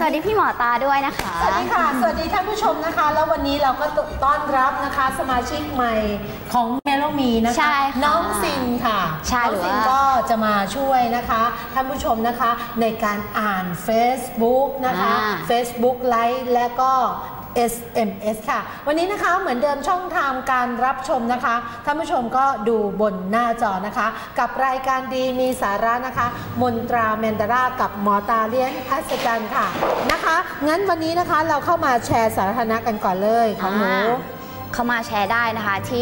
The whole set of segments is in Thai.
วัสดีพี่หมอตาด้วยนะคะสวัสดีค่ะสวัสดีท่านผู้ชมนะคะแล้ววันนี้เราก็ต้อนรับนะคะสมาชิกใหม่ของเมโลมีนะคะน้องซินค่ะน้องซินก็จะมาช่วยนะคะท่านผู้ชมนะคะในการอ่าน Facebook นะคะ Facebook ไลฟ์และก็ SMS ค่ะวันนี้นะคะเหมือนเดิมช่องทางการรับชมนะคะท่านผู้ชมก็ดูบนหน้าจอนะคะกับรายการดีมีสาระนะคะมนตราแมนดารากับหมอตาเลี้ยงอัศจรรย์ค่ะนะคะงั้นวันนี้นะคะเราเข้ามาแชร์สาธารณะกันก่อนเลยของหนูเข้ามาแชร์ได้นะคะที่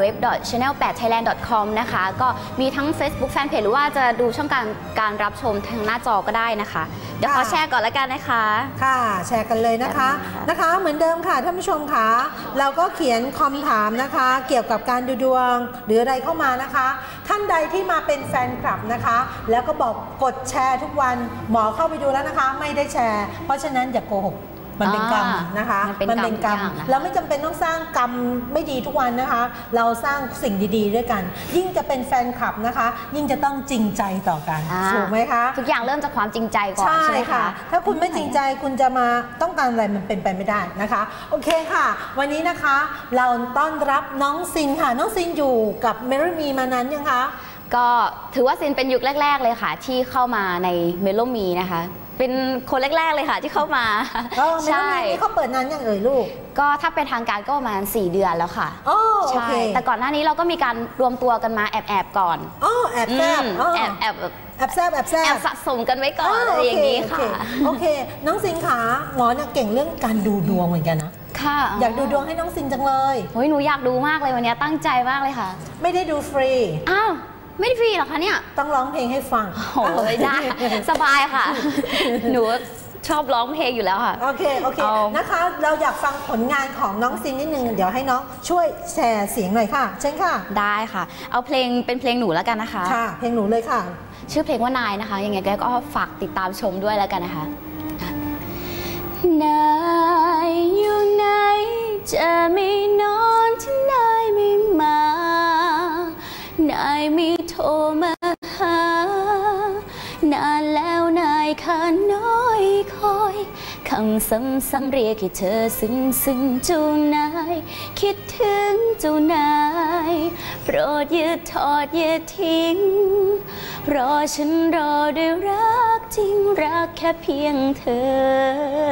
www.channel8thailand.com นะคะก็มีทั้ง Facebook Fanpage หรือว่าจะดูช่องการรับชมทางหน้าจอก็ได้นะคะเดี๋ยวขอแชร์ก่อนแล้วกันนะคะค่ะแชร์กันเลยนะคะเหมือนเดิมค่ะท่านผู้ชมค่ะเราก็เขียนคำถามนะคะเกี่ยวกับการดูดวงหรืออะไรเข้ามานะคะท่านใดที่มาเป็นแฟนคลับนะคะแล้วก็บอกกดแชร์ทุกวันหมอเข้าไปดูแล้วนะคะไม่ได้แชร์เพราะฉะนั้นอย่าโกหกมันเป็นกรรมนะคะมันเป็นกรรมเราไม่จำเป็นต้องสร้างกรรมไม่ดีทุกวันนะคะเราสร้างสิ่งดีๆด้วยกันยิ่งจะเป็นแฟนคลับนะคะยิ่งจะต้องจริงใจต่อกันถูกไหมคะทุกอย่างเริ่มจากความจริงใจก่อนใช่ไหมคะถ้าคุณไม่จริงใจคุณจะมาต้องการอะไรมันเป็นไปไม่ได้นะคะโอเคค่ะวันนี้นะคะเราต้อนรับน้องซินค่ะน้องซินอยู่กับเมโลมีมานานยังคะก็ถือว่าซินเป็นยุคแรกๆเลยค่ะที่เข้ามาในเมโลมีนะคะเป็นคนแรกๆเลยค่ะที่เข้ามาใช่เขาเปิดนานยังลูกก็ถ้าเป็นทางการก็ประมาณ4 เดือนแล้วค่ะใช่แต่ก่อนหน้านี้เราก็มีการรวมตัวกันมาแอบก่อนแอบแซบแอบสะสมกันไว้ก่อนอะไรอย่างนี้ค่ะโอเคน้องซินขาหมอเนี่ยเก่งเรื่องการดูดวงเหมือนกันนะค่ะอยากดูดวงให้น้องซินจังเลยหนูอยากดูมากเลยวันนี้ตั้งใจมากเลยค่ะไม่ได้ดูฟรีอ้าวไม่ได้ฟรีหรอคะเนี่ยต้องร้องเพลงให้ฟังโอ้ยได้สบายค่ะหนูชอบร้องเพลงอยู่แล้วค่ะโอเคนะคะเราอยากฟังผลงานของน้องซินนิดนึงเดี๋ยวให้น้องช่วยแชร์เสียงหน่อยค่ะเช่นค่ะได้ค่ะเอาเพลงเป็นเพลงหนูแล้วกันนะคะค่ะเพลงหนูเลยค่ะชื่อเพลงว่านายนะคะยังไงก็ฝากติดตามชมด้วยแล้วกันนะคะนายอยู่ไหนจะไม่นอนที่นายไม่มานายมีโทรมาหานานแล้วนายข้าน้อยคอยคำซ้ำๆเรียกให้เธอซึ้งเจ้านายคิดถึงเจ้านายโปรดอย่าทอดอย่าทิ้งรอฉันรอด้วยรักจริงรักแค่เพียงเธอ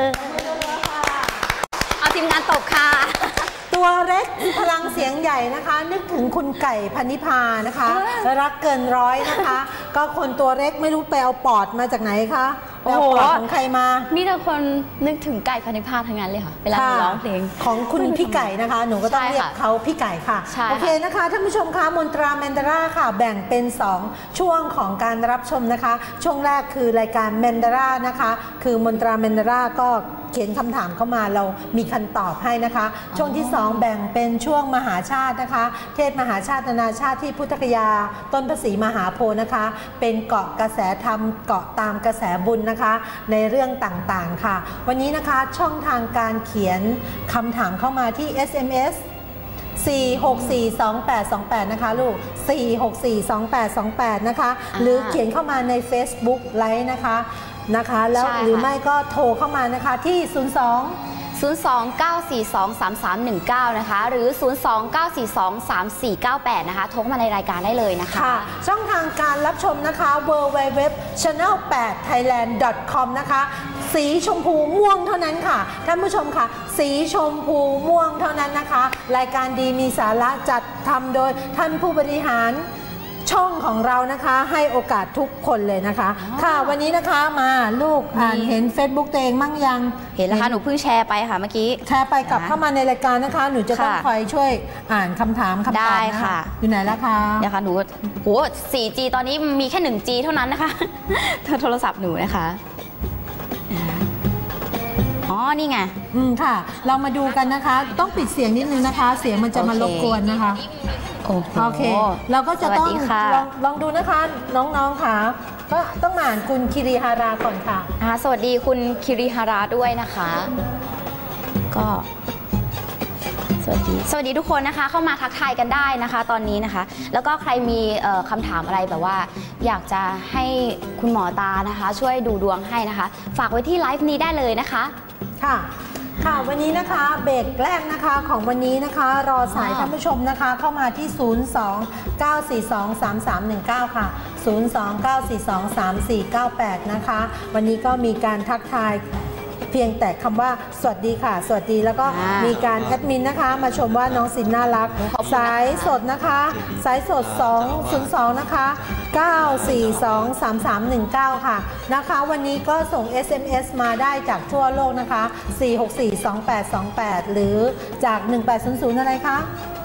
เอาทีมงานตบค่ะตัวเล็กพลังเสียงใหญ่นะคะนึกถึงคุณไก่พนิพานะคะรักเกินร้อยนะคะก็คนตัวเล็กไม่รู้ไปเอาปอดมาจากไหนคะไปเอาปอดของใครมานี่ถ้าคนนึกถึงไก่พนิพาทั้งนั้นเลยค่ะเวลาร้องเพลงของคุณพี่ไก่นะคะหนูก็ต้องเรียกเขาพี่ไก่ค่ะโอเคนะคะท่านผู้ชมคะมนตราแมนดาราค่ะแบ่งเป็น2ช่วงของการรับชมนะคะช่วงแรกคือรายการแมนดารานะคะคือมนตราแมนดาราก็เขียนคำถามเข้ามาเรามีคำตอบให้นะคะช่วงที่2แบ่งเป็นช่วงมหาชาตินะคะเทศมหาชาตินานาชาติที่พุทธคยาต้นพระศรีมหาโพธิ์นะคะเป็นเกาะกระแสธรรมเกาะตามกระแสบุญนะคะในเรื่องต่างๆค่ะวันนี้นะคะช่องทางการเขียนคำถามเข้ามาที่ SMS 4642828นะคะลูก4642828นะคะหรือเขียนเข้ามาใน Facebook ไลฟ์นะคะแล้วหรือไม่ก็โทรเข้ามานะคะที่ 029423319นะคะหรือ 029423498นะคะโทรเข้ามาในรายการได้เลยนะคะช่องทางการรับชมนะคะ www.channel8thailand.com นะคะสีชมพูม่วงเท่านั้นค่ะท่านผู้ชมค่ะสีชมพูม่วงเท่านั้นนะคะรายการดีมีสาระจัดทำโดยท่านผู้บริหารช่องของเรานะคะให้โอกาสทุกคนเลยนะคะค่ะวันนี้นะคะมาลูกอ่านเห็น Facebook ตัวเองมั่งยังเห็นแล้วค่ะหนูเพิ่งแชร์ไปค่ะเมื่อกี้แชร์ไปกลับเข้ามาในรายการนะคะหนูจะต้องคอยช่วยอ่านคำถามคำตอบนะคะอยู่ไหนแล้วคะเนี่ยค่ะหนูโห 4G ตอนนี้มีแค่ 1G เท่านั้นนะคะโทรศัพท์หนูนะคะอ๋อนี่ไงค่ะเรามาดูกันนะคะต้องปิดเสียงนิดนึงนะคะเสียงมันจะมารบกวนนะคะโอเคเราก็จะต้องลองดูนะคะน้องๆค่ะก็ต้องอ่านคุณคิริฮาราก่อนค่ะสวัสดีคุณคิริฮาราด้วยนะคะก็สวัสดีทุกคนนะคะเข้ามาทักทายกันได้นะคะตอนนี้นะคะแล้วก็ใครมีคำถามอะไรแบบว่าอยากจะให้คุณหมอตานะคะช่วยดูดวงให้นะคะฝากไว้ที่ไลฟ์นี้ได้เลยนะคะค่ะวันนี้นะคะเบรกแรกนะคะของวันนี้นะคะรอสายท่านผู้ชมนะคะเข้ามาที่ 02-942-3319 ค่ะ 02-942-3498 นะคะวันนี้ก็มีการทักทายเพียงแต่คำว่าสวัสดีค่ะสวัสดีแล้วก็มีการแอดมินนะคะมาชมว่าน้องสินน่ารักสายสดนะคะสายสด202นะคะ942-3319 ค่ะนะคะวันนี้ก็ส่ง SMS มาได้จากทั่วโลกนะคะ4642828หรือจาก1800อะไรคะ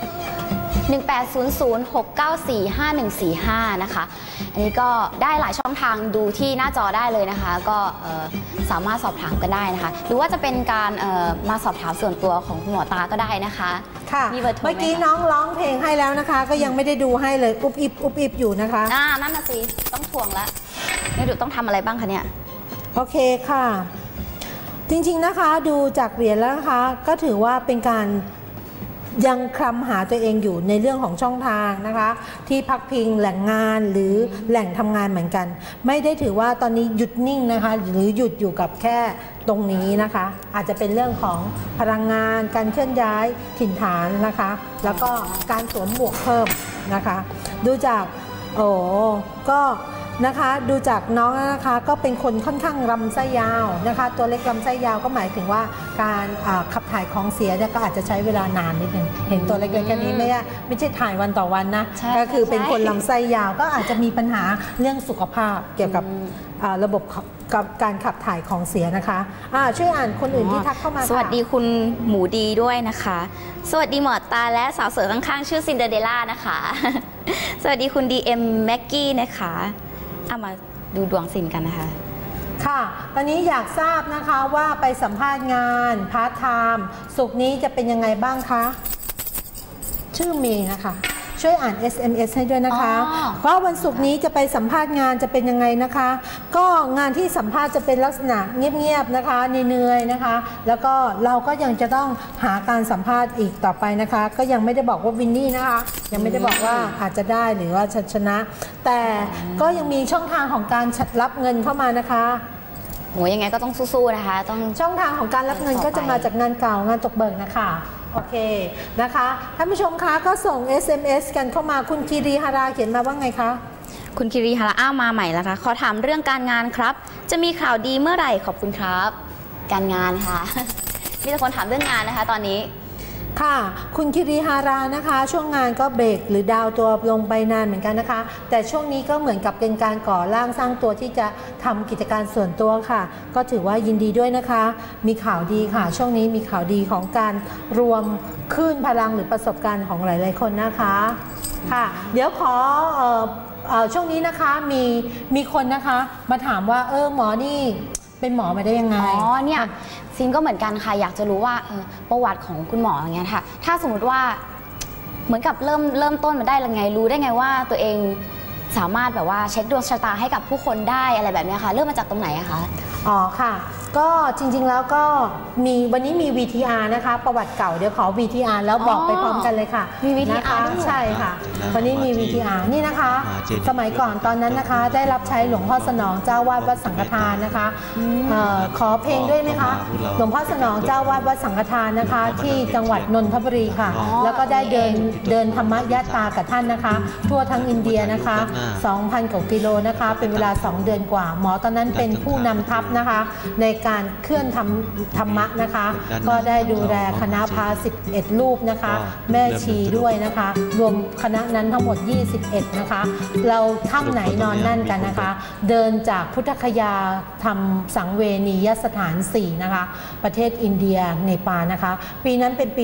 1800-694-5145นะคะอันนี้ก็ได้หลายช่องทางดูที่หน้าจอได้เลยนะคะก็สามารถสอบถามกันได้นะคะหรือว่าจะเป็นการมาสอบถามส่วนตัวของคุณหมอตาก็ได้นะคะค่ะเมื่อกี้น้องร้องเพลงให้แล้วนะคะก็ยังไม่ได้ดูให้เลยอุบอิบอยู่นะคะนั่นน่ะสิต้องทวงละนี่ดูต้องทำอะไรบ้างคะเนี่ยโอเคค่ะจริงๆนะคะดูจากเหรียญแล้วนะคะก็ถือว่าเป็นการยังคลำหาตัวเองอยู่ในเรื่องของช่องทางนะคะที่พักพิงแหล่งงานหรือแหล่งทำงานเหมือนกันไม่ได้ถือว่าตอนนี้หยุดนิ่งนะคะหรือหยุดอยู่กับแค่ตรงนี้นะคะอาจจะเป็นเรื่องของพลังงานการเคลื่อนย้ายถิ่นฐานนะคะแล้วก็การสวมหมวกเพิ่มนะคะดูจากก็นะคะดูจากน้องนะคะก็เป็นคนค่อนข้างลำไส้ยาวนะคะตัวเล็กลำไส้ยาวก็หมายถึงว่าการขับถ่ายของเสียก็อาจจะใช้เวลานานนิดนึงเห็นตัวเล็กๆแค่นี้ไม่ใช่ถ่ายวันต่อวันนะก็คือเป็นคนลำไส้ยาวก็อาจจะมีปัญหาเรื่องสุขภาพเกี่ยวกับระบบกับการขับถ่ายของเสียนะคะช่วยอ่านคนอื่นที่ทักเข้ามาสวัสดีคุณหมูดีด้วยนะคะสวัสดีหมอตาและสาวสวยข้างๆชื่อซินเดอเรลล่านะคะสวัสดีคุณ DM แม็กกี้นะคะมาดูดวงสินกันนะคะค่ะตอนนี้อยากทราบนะคะว่าไปสัมภาษณ์งานพาร์ทไทม์ศุกร์นี้จะเป็นยังไงบ้างคะชื่อเมย์นะคะช่วยอ่าน SMS ให้ด้วยนะคะเพราะวันศุกร์นี้จะไปสัมภาษณ์งานจะเป็นยังไงนะคะก็งานที่สัมภาษณ์จะเป็นลักษณะเงียบๆนะคะเหนื่อยๆนะคะแล้วก็เราก็ยังจะต้องหาการสัมภาษณ์อีกต่อไปนะคะก็ยังไม่ได้บอกว่าวินนี่นะคะยังไม่ได้บอกว่าอาจจะได้หรือว่าชนะแต่ก็ยังมีช่องทางของการรับเงินเข้ามานะคะโหยังไงก็ต้องสู้ๆนะคะต้องช่องทางของการรับเงินก็จะมาจากงานเก่างานตกเบิกนะคะโอเคนะคะท่านผู้ชมคะก็ส่ง SMS กันเข้ามาคุณคีรีฮาราเขียนมาว่าไงคะคุณคีรีฮารามาใหม่แล้วคะขอถามเรื่องการงานครับจะมีข่าวดีเมื่อไหร่ขอบคุณครับการงานค่ะมีแต่คนถามเรื่องงานนะคะตอนนี้ค่ะคุณคิริฮารานะคะช่วงงานก็เบรกหรือดาวตัวลงไปนานเหมือนกันนะคะแต่ช่วงนี้ก็เหมือนกับเป็นการก่อร่างสร้างตัวที่จะทำกิจการส่วนตัวค่ะก็ถือว่ายินดีด้วยนะคะมีข่าวดีค่ะช่วงนี้มีข่าวดีของการรวมคลื่นพลังหรือประสบการณ์ของหลายๆคนนะคะค่ะเดี๋ยวขอช่วงนี้นะคะมีคนนะคะมาถามว่าหมอนี่เป็นหมอมาได้ยังไงเนี่ยซินก็เหมือนกันค่ะอยากจะรู้ว่าประวัติของคุณหมออย่างเงี้ยค่ะถ้าสมมติว่าเหมือนกับเริ่มต้นมาได้ยังไงรู้ได้ไงว่าตัวเองสามารถแบบว่าเช็คดวงชะตาให้กับผู้คนได้อะไรแบบนี้ค่ะเริ่มมาจากตรงไหนอะคะค่ะก็จริงๆแล้วก็มีวันนี้มี VTR นะคะประวัติเก่าเดี๋ยวขอ VTR แล้วบอกไปพร้อมกันเลยค่ะมี VTR ใช่ค่ะวันนี้มี VTR นี่นะคะสมัยก่อนตอนนั้นนะคะได้รับใช้หลวงพ่อสนองเจ้าวาดวัดสังฆทานนะคะขอเพลงด้วยไหมคะหลวงพ่อสนองเจ้าวาดวัดสังฆทานนะคะที่จังหวัดนนทบุรีค่ะแล้วก็ได้เดินธรรมยาตรากับท่านนะคะทั่วทั้งอินเดียนะคะ 2,000 กว่ากิโลนะคะเป็นเวลา2 เดือนกว่าหมอตอนนั้นเป็นผู้นำทัพนะคะในการเคลื่อนธรรมะนะคะก็ได้ดูแลคณะพา11 รูปนะคะแม่ชีด้วยนะคะรวมคณะนั้นทั้งหมด21นะคะเราถ้ำไหนนอนนั่นกันนะคะเดินจากพุทธคยาทำสังเวนียสถาน4นะคะประเทศอินเดียเนปาลนะคะปีนั้นเป็นปี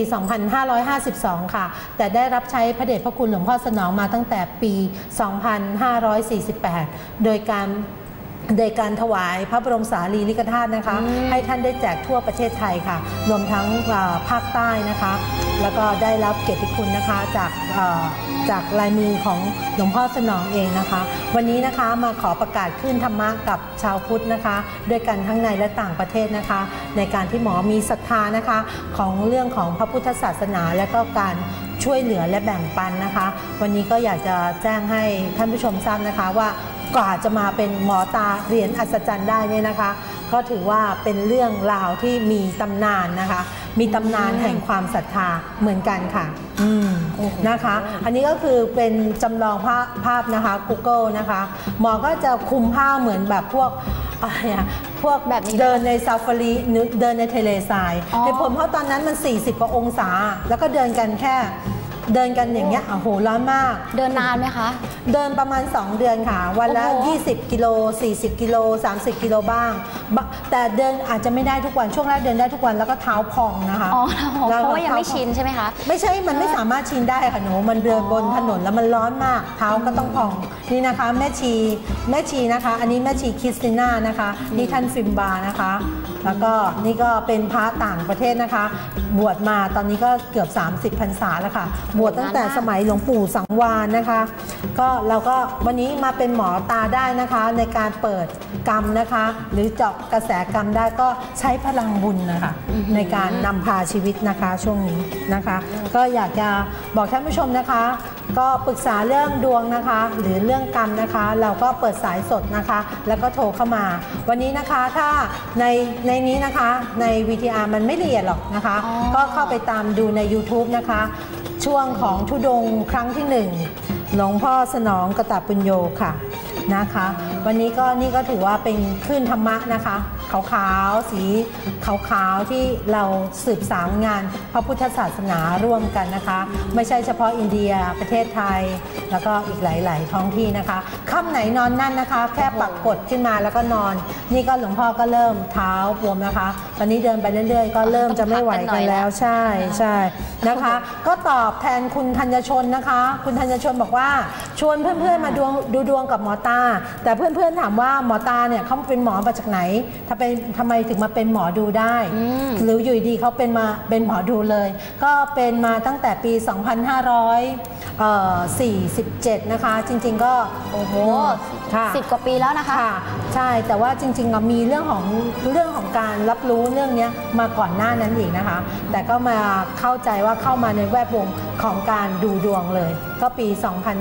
2552 ค่ะแต่ได้รับใช้พระเดชพระคุณหลวงพ่อสนองมาตั้งแต่ปี 2548 โดยการโดยการถวายพระบรมสารีริกธาตุนะคะให้ท่านได้แจกทั่วประเทศไทยค่ะรวมทั้งภาคใต้นะคะแล้วก็ได้รับเกียรติคุณนะคะจากลายมือของหลวงพ่อสนองเองนะคะวันนี้นะคะมาขอประกาศขึ้นธรรมะกับชาวพุทธนะคะด้วยกันทั้งในและต่างประเทศนะคะในการที่หมอมีศรัทธานะคะของเรื่องของพระพุทธศาสนาและก็การช่วยเหลือและแบ่งปันนะคะวันนี้ก็อยากจะแจ้งให้ท่านผู้ชมทราบนะคะว่ากว่าจะมาเป็นหมอตาเหรียญอัศจรรย์ได้เนี่ยนะคะก็ถือว่าเป็นเรื่องราวที่มีตำนานนะคะมีตำนานแห่งความศรัทธาเหมือนกันค่ะนะคะอันนี้ก็คือเป็นจำลองภาพนะคะ Google นะคะหมอก็จะคุมผ้าเหมือนแบบพวกแบบเดินในซาฟารีเดินในทะเลทรายเหตุผลเพราะตอนนั้นมัน40 กว่าองศาแล้วก็เดินกันอย่างเงี้ยโอ้โหร้อนมากเดินนานไหมคะเดินประมาณ2 เดือนค่ะวันละ20 กิโล40 กิโล30 กิโลบ้างแต่เดินอาจจะไม่ได้ทุกวันช่วงแรกเดินได้ทุกวันแล้วก็เท้าพองนะคะเพราะว่ายังไม่ชินใช่ไหมคะไม่ใช่มันไม่สามารถชินได้ค่ะหนูมันเดินบนถนนแล้วมันร้อนมากเท้าก็ต้องพองนี่นะคะแม่ชีนะคะอันนี้แม่ชีคริสติน่านะคะนี่ท่านฟิมบานะคะแล้วก็นี่ก็เป็นพระต่างประเทศนะคะบวชมาตอนนี้ก็เกือบ30 พรรษาแล้วค่ะบวชตั้งแต่สมัยหลวงปู่สังวาลนะคะก็เราก็วันนี้มาเป็นหมอตาได้นะคะในการเปิดกรรมนะคะหรือเจาะกระแสกรรมได้ก็ใช้พลังบุญนะคะในการนำพาชีวิตนะคะช่วงนี้นะคะก็อยากจะบอกท่านผู้ชมนะคะก็ปรึกษาเรื่องดวงนะคะหรือเรื่องกรรมนะคะเราก็เปิดสายสดนะคะแล้วก็โทรเข้ามาวันนี้นะคะถ้าในนี้นะคะใน VTR มันไม่ละเอียดหรอกนะคะก็เข้าไปตามดูใน YouTube นะคะช่วงของธุดงค์ครั้งที่1หลวงพ่อสนองกตปุญโญค่ะนะคะวันนี้ก็นี่ก็ถือว่าเป็นคลื่นธรรมะนะคะขาวๆสีขาวๆที่เราสืบสานงานพระพุทธศาสนาร่วมกันนะคะไม่ใช่เฉพาะอินเดียประเทศไทยแล้วก็อีกหลายๆท้องที่นะคะค่ำไหนนอนนั่นนะคะแค่ปักกดขึ้นมาแล้วก็นอนนี่ก็หลวงพ่อก็เริ่มเท้าบวมนะคะตอนนี้เดินไปเรื่อยๆก็เริ่มจะไม่ไหวกันแล้วใช่นะคะก็ตอบแทนคุณธัญชนนะคะคุณธัญชนบอกว่าชวนเพื่อนๆมาดูดวงกับหมอตาแต่เพื่อนๆถามว่าหมอตาเนี่ยเขาเป็นหมอมาจากไหนทำไมถึงมาเป็นหมอดูได้หรืออยู่ดีเขาเป็นหมอดูเลยก็เป็นมาตั้งแต่ปี 2547 นะคะจริงๆก็โอ้โห10 กว่าปีแล้วนะคะใช่แต่ว่าจริงๆมีเรื่องของการรับรู้เรื่องนี้มาก่อนหน้านั้นอีกนะคะแต่ก็มาเข้าใจว่าเข้ามาในแวดวงของการดูดวงเลยก็ปี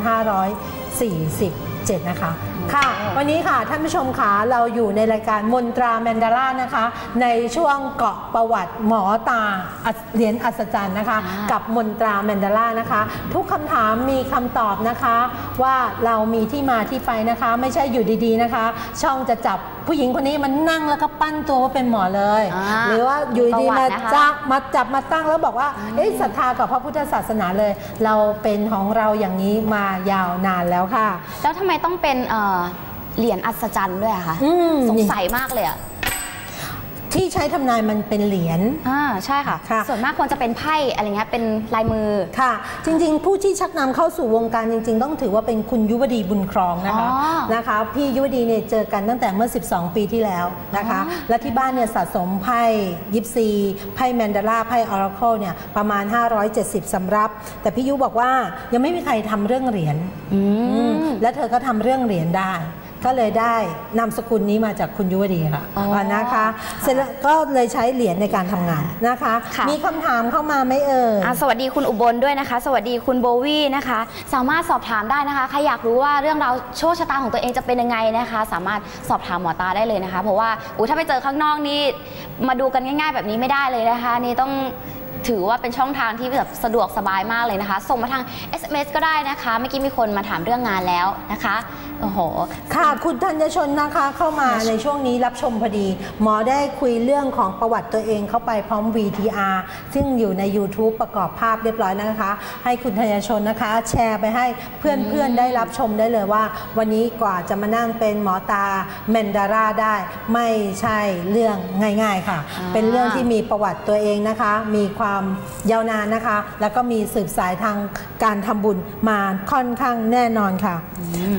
2547 นะคะค่ะวันนี้ค่ะท่านผู้ชมค่ะเราอยู่ในรายการมนตราแมนดาร่านะคะในช่วงเกาะประวัติหมอตาเหรียญอัศจรรย์นะคะกับมนตราแมนดาร่านะคะทุกคำถามมีคำตอบนะคะว่าเรามีที่มาที่ไปนะคะไม่ใช่อยู่ดีๆนะคะช่องจะจับผู้หญิงคนนี้มันนั่งแล้วก็ปั้นตัวว่าเป็นหมอเลยหรือว่าอยู่ดีมาจับมาตั้งแล้วบอกว่าศรัทธากับพระพุทธศาสนาเลยเราเป็นของเราอย่างนี้มายาวนานแล้วค่ะแล้วทำไมต้องเป็นเหรียญอัศจรรย์ด้วยคะสงสัยมากเลยอะที่ใช้ทำนายมันเป็นเหรียญใช่ค่ะส่วนมากควรจะเป็นไพ่อะไรเงี้ยเป็นลายมือค่ะจริงๆผู้ที่ชักนำเข้าสู่วงการจริงๆต้องถือว่าเป็นคุณยุวดีบุญครองนะคะพี่ยุวดีเนี่ยเจอกันตั้งแต่เมื่อ12 ปีที่แล้วนะคะและที่บ้านเนี่ยสะสมไพ่ยิปซีไพ่แมนดาร่าไพ่ออราเคิลเนี่ยประมาณ570สำรับแต่พี่ยุบอกว่ายังไม่มีใครทำเรื่องเหรียญและเธอก็ทำเรื่องเหรียญได้ก็เลยได้นามสกุลนี้มาจากคุณยุวดีค่ะนะคะเสร็จแล้วก็เลยใช้เหรียญในการทำงานนะคะมีคำถามเข้ามาไหมสวัสดีคุณอุบลด้วยนะคะสวัสดีคุณโบวี่นะคะสามารถสอบถามได้นะคะใครอยากรู้ว่าเรื่องราวโชคชะตาของตัวเองจะเป็นยังไงนะคะสามารถสอบถามหมอตาได้เลยนะคะเพราะว่าถ้าไปเจอข้างนอกนี่มาดูกันง่ายๆแบบนี้ไม่ได้เลยนะคะนี่ต้องถือว่าเป็นช่องทางที่แบบสะดวกสบายมากเลยนะคะส่งมาทาง SMS ก็ได้นะคะเมื่อกี้มีคนมาถามเรื่องงานแล้วนะคะโอ้โหค่ะคุณธัญชนนะคะเข้ามาในช่วงนี้รับชมพอดีหมอได้คุยเรื่องของประวัติตัวเองเข้าไปพร้อม VTR ซึ่งอยู่ใน YouTube ประกอบภาพเรียบร้อยนะคะให้คุณธัญชนนะคะแชร์ไปให้เพื่อนๆได้รับชมได้เลยว่าวันนี้กว่าจะมานั่งเป็นหมอตาแมนดาร่าได้ไม่ใช่เรื่องง่ายๆค่ะเป็นเรื่องที่มีประวัติตัวเองนะคะมีความยาวนานนะคะแล้วก็มีสืบสายทางการทำบุญมาค่อนข้างแน่นอนค่ะนะคะข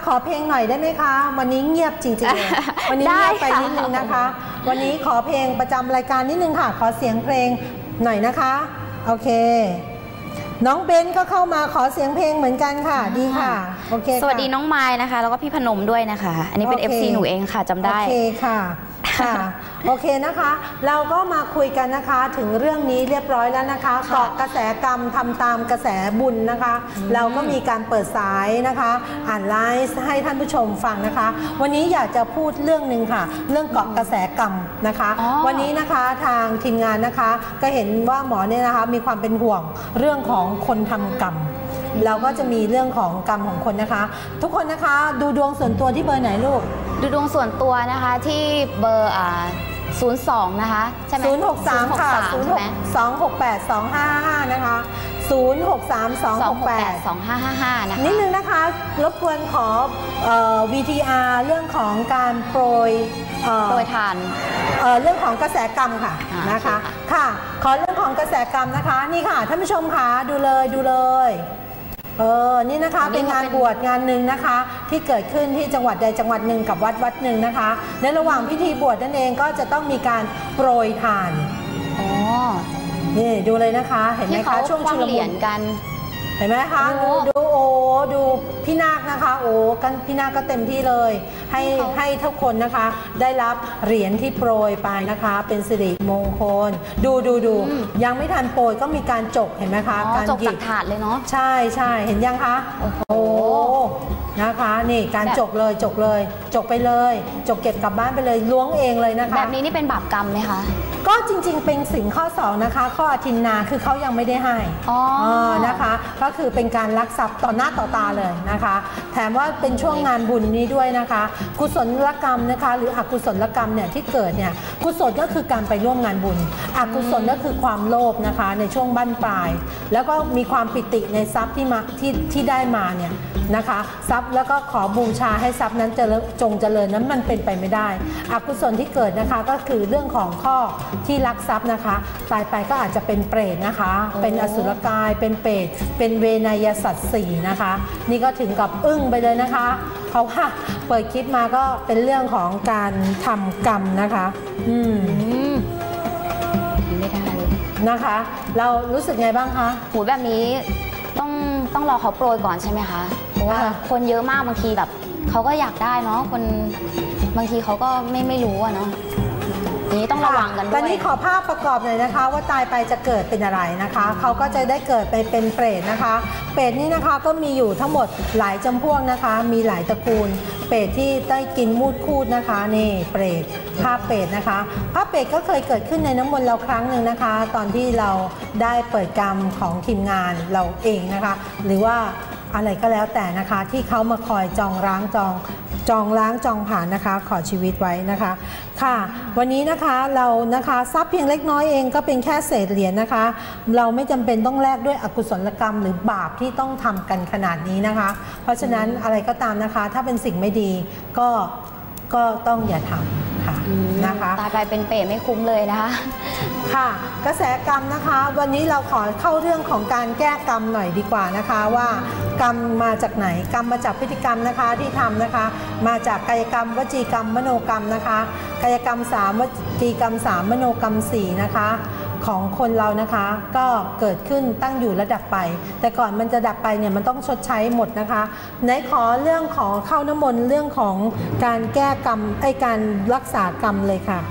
อเพลงหน่อยได้ไหมคะวันนี้เงียบจริงๆเลยวันนี้เงียบไปนิดนึงนะคะวันนี้ขอเพลงประจำรายการนิดนึงค่ะขอเสียงเพลงหน่อยนะคะโอเคน้องเบนก็เข้ามาขอเสียงเพลงเหมือนกันค่ะดีค่ะโอเคสวัสดีน้องไม้นะคะแล้วก็พี่พนมด้วยนะคะอันนี้เป็น FC หนูเองค่ะจำได้โอเคค่ะค่ะโอเคนะคะเราก็มาคุยกันนะคะถึงเรื่องนี้เรียบร้อยแล้วนะคะเกาะกระแสกรรมทำตามกระแสบุญนะคะเราก็มีการเปิดสายนะคะอ่านไลฟ์ให้ท่านผู้ชมฟังนะคะวันนี้อยากจะพูดเรื่องหนึ่งค่ะเรื่องเกาะกระแสกรรมนะคะวันนี้นะคะทางทีมงานนะคะก็เห็นว่าหมอเนี่ยนะคะมีความเป็นห่วงเรื่องของคนทำกรรมเราก็จะมีเรื่องของกรรมของคนนะคะทุกคนนะคะดูดวงส่วนตัวที่เบอร์ไหนลูกดูดวงส่วนตัวนะคะที่เบอร์02นะคะใช่ไหม 063ค่ะ062682555นะคะ063268255 นะคะนิดนึงนะคะรบกวนขอVTR เรื่องของการโปรยทานเรื่องของกระแสกรรมค่ะนะคะค่ะขอเรื่องของกระแสกรรมนะคะนี่ค่ะท่านผู้ชมค่ะดูเลยนี่นะคะเป็นงานบวชงานหนึ่งนะคะที่เกิดขึ้นที่จังหวัดใดจังหวัดหนึ่งกับวัดหนึ่งนะคะในระหว่างพิธีบวชนั่นเองก็จะต้องมีการโปรยทานนี่ดูเลยนะคะเห็นไหมคะช่วงชุลมุนกันเห็นไหมคะดูพี่นาคนะคะกันพี่นาคก็เต็มที่เลยให้ทุกคนนะคะได้รับเหรียญที่โปรยไปนะคะเป็นสิริมงคลดูยังไม่ทันโปรยก็มีการจกเห็นไหมคะการจกจากถาดเลยเนาะใช่เห็นยังคะโอ้โหนะคะนี่การจกไปเลยจกเก็บกลับบ้านไปเลยล้วงเองเลยนะคะแบบนี้นี่เป็นบาปกรรมไหมคะก็จริงๆเป็นสิ่งข้อ2นะคะข้ออทินนาคือเขายังไม่ได้ให้นะคะก็คือเป็นการลักทรัพย์ต่อหน้าต่อตาเลยนะคะแถมว่าเป็นช่วงงานบุญนี้ด้วยนะคะกุศลกรรมนะคะหรืออกุศลกรรมเนี่ยที่เกิดเนี่ยกุศลก็คือการไปร่วมงานบุญอกุศลก็คือความโลภนะคะในช่วงบั้นปลายแล้วก็มีความปิติในทรัพย์ที่ได้มาเนี่ยนะคะทรัพย์แล้วก็ขอบูชาให้ทรัพย์นั้นจงเจริญนั้นมันเป็นไปไม่ได้อกุศลที่เกิดนะคะก็คือเรื่องของข้อที่ลักทรัพย์นะคะตายไปก็อาจจะเป็นเปรตนะคะเป็นอสุรกายเป็นเปรตเป็นเวนยสัตว์4นะคะนี่ก็ถึงกับอึ้งไปเลยนะคะเพราะว่าเปิดคลิปมาก็เป็นเรื่องของการทำกรรมนะคะไม่ได้เลยนะคะเรารู้สึกไงบ้างคะหูแบบนี้ต้องรอเขาโปรยก่อนใช่ไหมคะเพราะว่าคนเยอะมากบางทีแบบเขาก็อยากได้เนาะคนบางทีเขาก็ไม่รู้อะเนาะนี้ต้องระวังกันด้วยตอนนี้ขอภาพประกอบหน่อยนะคะว่าตายไปจะเกิดเป็นอะไรนะคะเขาก็จะได้เกิดไปเป็นเปรตนะคะเปรตนี่นะคะก็มีอยู่ทั้งหมดหลายจำพวกนะคะมีหลายตระกูลเปรตที่ได้กินมูดคูดนะคะนี่เปรตภาพเปรตนะคะภาพเปรตก็เคยเกิดขึ้นในน้ำมนต์เราครั้งหนึ่งนะคะตอนที่เราได้เปิดกรรมของทีมงานเราเองนะคะหรือว่าอะไรก็แล้วแต่นะคะที่เขามาคอยจองล้างจองผ่านนะคะขอชีวิตไว้นะคะค่ะวันนี้นะคะเรานะคะทรัพย์เพียงเล็กน้อยเองก็เป็นแค่เศษเหรียญนะคะเราไม่จำเป็นต้องแลกด้วยอกุศลกรรมหรือบาปที่ต้องทำกันขนาดนี้นะคะเพราะฉะนั้นอะไรก็ตามนะคะถ้าเป็นสิ่งไม่ดีก็ต้องอย่าทำค่ะนะคะตายไปเป็นเปรตไม่คุ้มเลยนะคะค่ะกระแสกรรมนะคะวันนี้เราขอเข้าเรื่องของการแก้กรรมหน่อยดีกว่านะคะว่ากรรมมาจากไหนกรรมมาจากพฤติกรรมนะคะที่ทำนะคะมาจากกายกรรมวจีกรรมมโนกรรมนะคะกายกรรม3วจีกรรม3มโนกรรม4นะคะของคนเรานะคะก็เกิดขึ้นตั้งอยู่และดับไปแต่ก่อนมันจะดับไปเนี่ยมันต้องชดใช้หมดนะคะไหนขอเรื่องของเข้าน้ำมนต์เรื่องของการแก้กรรมการรักษากรรมเลยค่ะ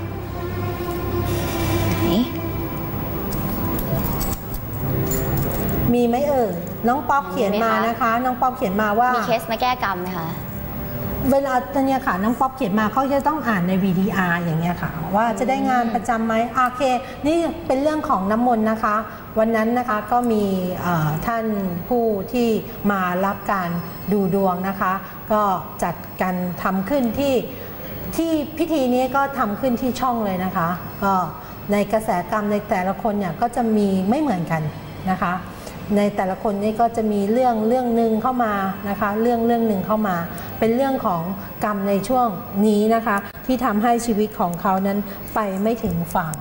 มีไหมน้องป๊อปเขียนมานะคะน้องป๊อปเขียนมาว่ามีเคสมาแก้กรรมไหมคะเวลาเนี่ยค่ะน้องป๊อปเขียนมาเขาจะต้องอ่านใน VDR อย่างเงี้ยค่ะว่าจะได้งานประจำไหมโอเคนี่เป็นเรื่องของน้ำมนต์นะคะวันนั้นนะคะก็มีท่านผู้ที่มารับการดูดวงนะคะก็จัดการทำขึ้นที่พิธีนี้ก็ทำขึ้นที่ช่องเลยนะคะก็ในกระแสกรรมในแต่ละคนเนี่ยก็จะมีไม่เหมือนกันนะคะในแต่ละคนนี่ก็จะมีเรื่องหนึ่งเข้ามานะคะเรื่องหนึ่งเข้ามาเป็นเรื่องของกรรมในช่วงนี้นะคะที่ทำให้ชีวิตของเขานั้นไปไม่ถึงฝั่ง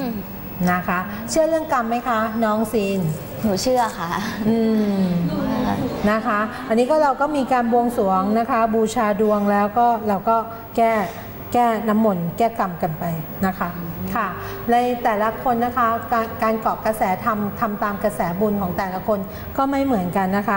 นะคะเชื่อเรื่องกรรมไหมคะน้องซีนหนูเชื่อค่ะนะคะ อันนี้ก็เราก็มีการบวงสรวงนะคะบูชาดวงแล้วก็เราก็แก้น้ำมนต์แก้กรรมกันไปนะคะค่ะในแต่ละคนนะคะการเกาะกระแสทำตามกระแสบุญของแต่ละคนก็ไม่เหมือนกันนะคะ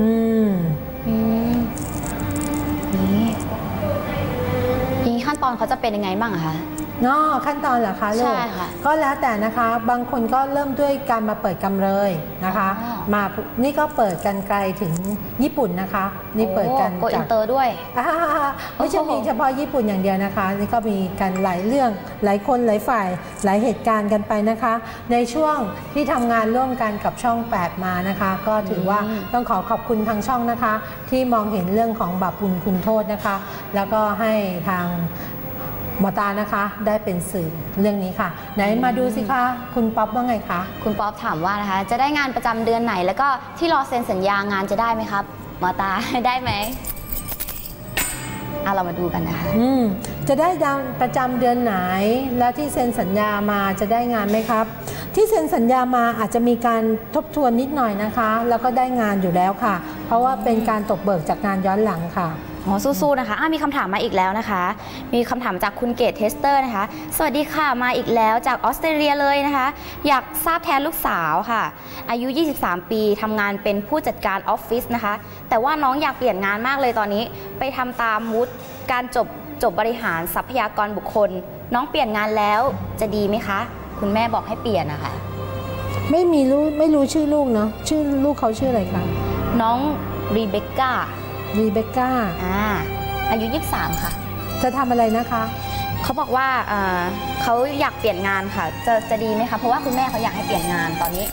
นี่ขั้นตอนเขาจะเป็นยังไงบ้างคะขั้นตอนเหรอคะลูกใช่ค่ะก็แล้วแต่นะคะบางคนก็เริ่มด้วยการมาเปิดกำเลยนะคะมานี่ก็เปิดกันไกลถึงญี่ปุ่นนะคะนี่เปิดกันโกอินเตอร์ด้วยไม่ใช่มีเฉพาะญี่ปุ่นอย่างเดียวนะคะนี่ก็มีกันหลายเรื่องหลายคนหลายฝ่ายหลายเหตุการณ์กันไปนะคะในช่วงที่ทำงานร่วมกันกับช่อง8มานะคะก็ถือว่าต้องขอบคุณทางช่องนะคะที่มองเห็นเรื่องของบาปบุญคุณโทษนะคะแล้วก็ให้ทางหมอตานะคะได้เป็นสื่อเรื่องนี้ค่ะไหนมาดูสิคะคุณป๊อปว่าไงคะคุณป๊อปถามว่านะคะจะได้งานประจำเดือนไหนแล้วก็ที่รอเซ็นสัญญางานจะได้ไหมครับหมอตาได้ไหมเรามาดูกันนะคะจะได้ประจำเดือนไหนแล้วที่เซ็นสัญญามาจะได้งานไหมครับที่เซ็นสัญญามาอาจจะมีการทบทวนนิดหน่อยนะคะแล้วก็ได้งานอยู่แล้วค่ะเพราะว่าเป็นการตกเบิกจากงานย้อนหลังค่ะสู้ๆนะคะมีคำถามมาอีกแล้วนะคะมีคำถามจากคุณเกตเทสเตอร์นะคะสวัสดีค่ะมาอีกแล้วจากออสเตรเลียเลยนะคะอยากทราบแทนลูกสาวค่ะอายุ23ปีทำงานเป็นผู้จัดการออฟฟิศนะคะแต่ว่าน้องอยากเปลี่ยนงานมากเลยตอนนี้ไปทำตามวุฒิการจบบริหารทรัพยากรบุคคลน้องเปลี่ยนงานแล้วจะดีไหมคะคุณแม่บอกให้เปลี่ยนนะคะไม่รู้ชื่อลูกเนาะชื่อลูกเขาชื่ออะไรคะน้องรีเบคก้าอายุ23ค่ะจะทำอะไรนะคะเขาบอกว่าเขาอยากเปลี่ยนงานค่ะจะดีไหมคะเพราะว่าคุณแม่เขาอยากให้เปลี่ยนงานตอนนี้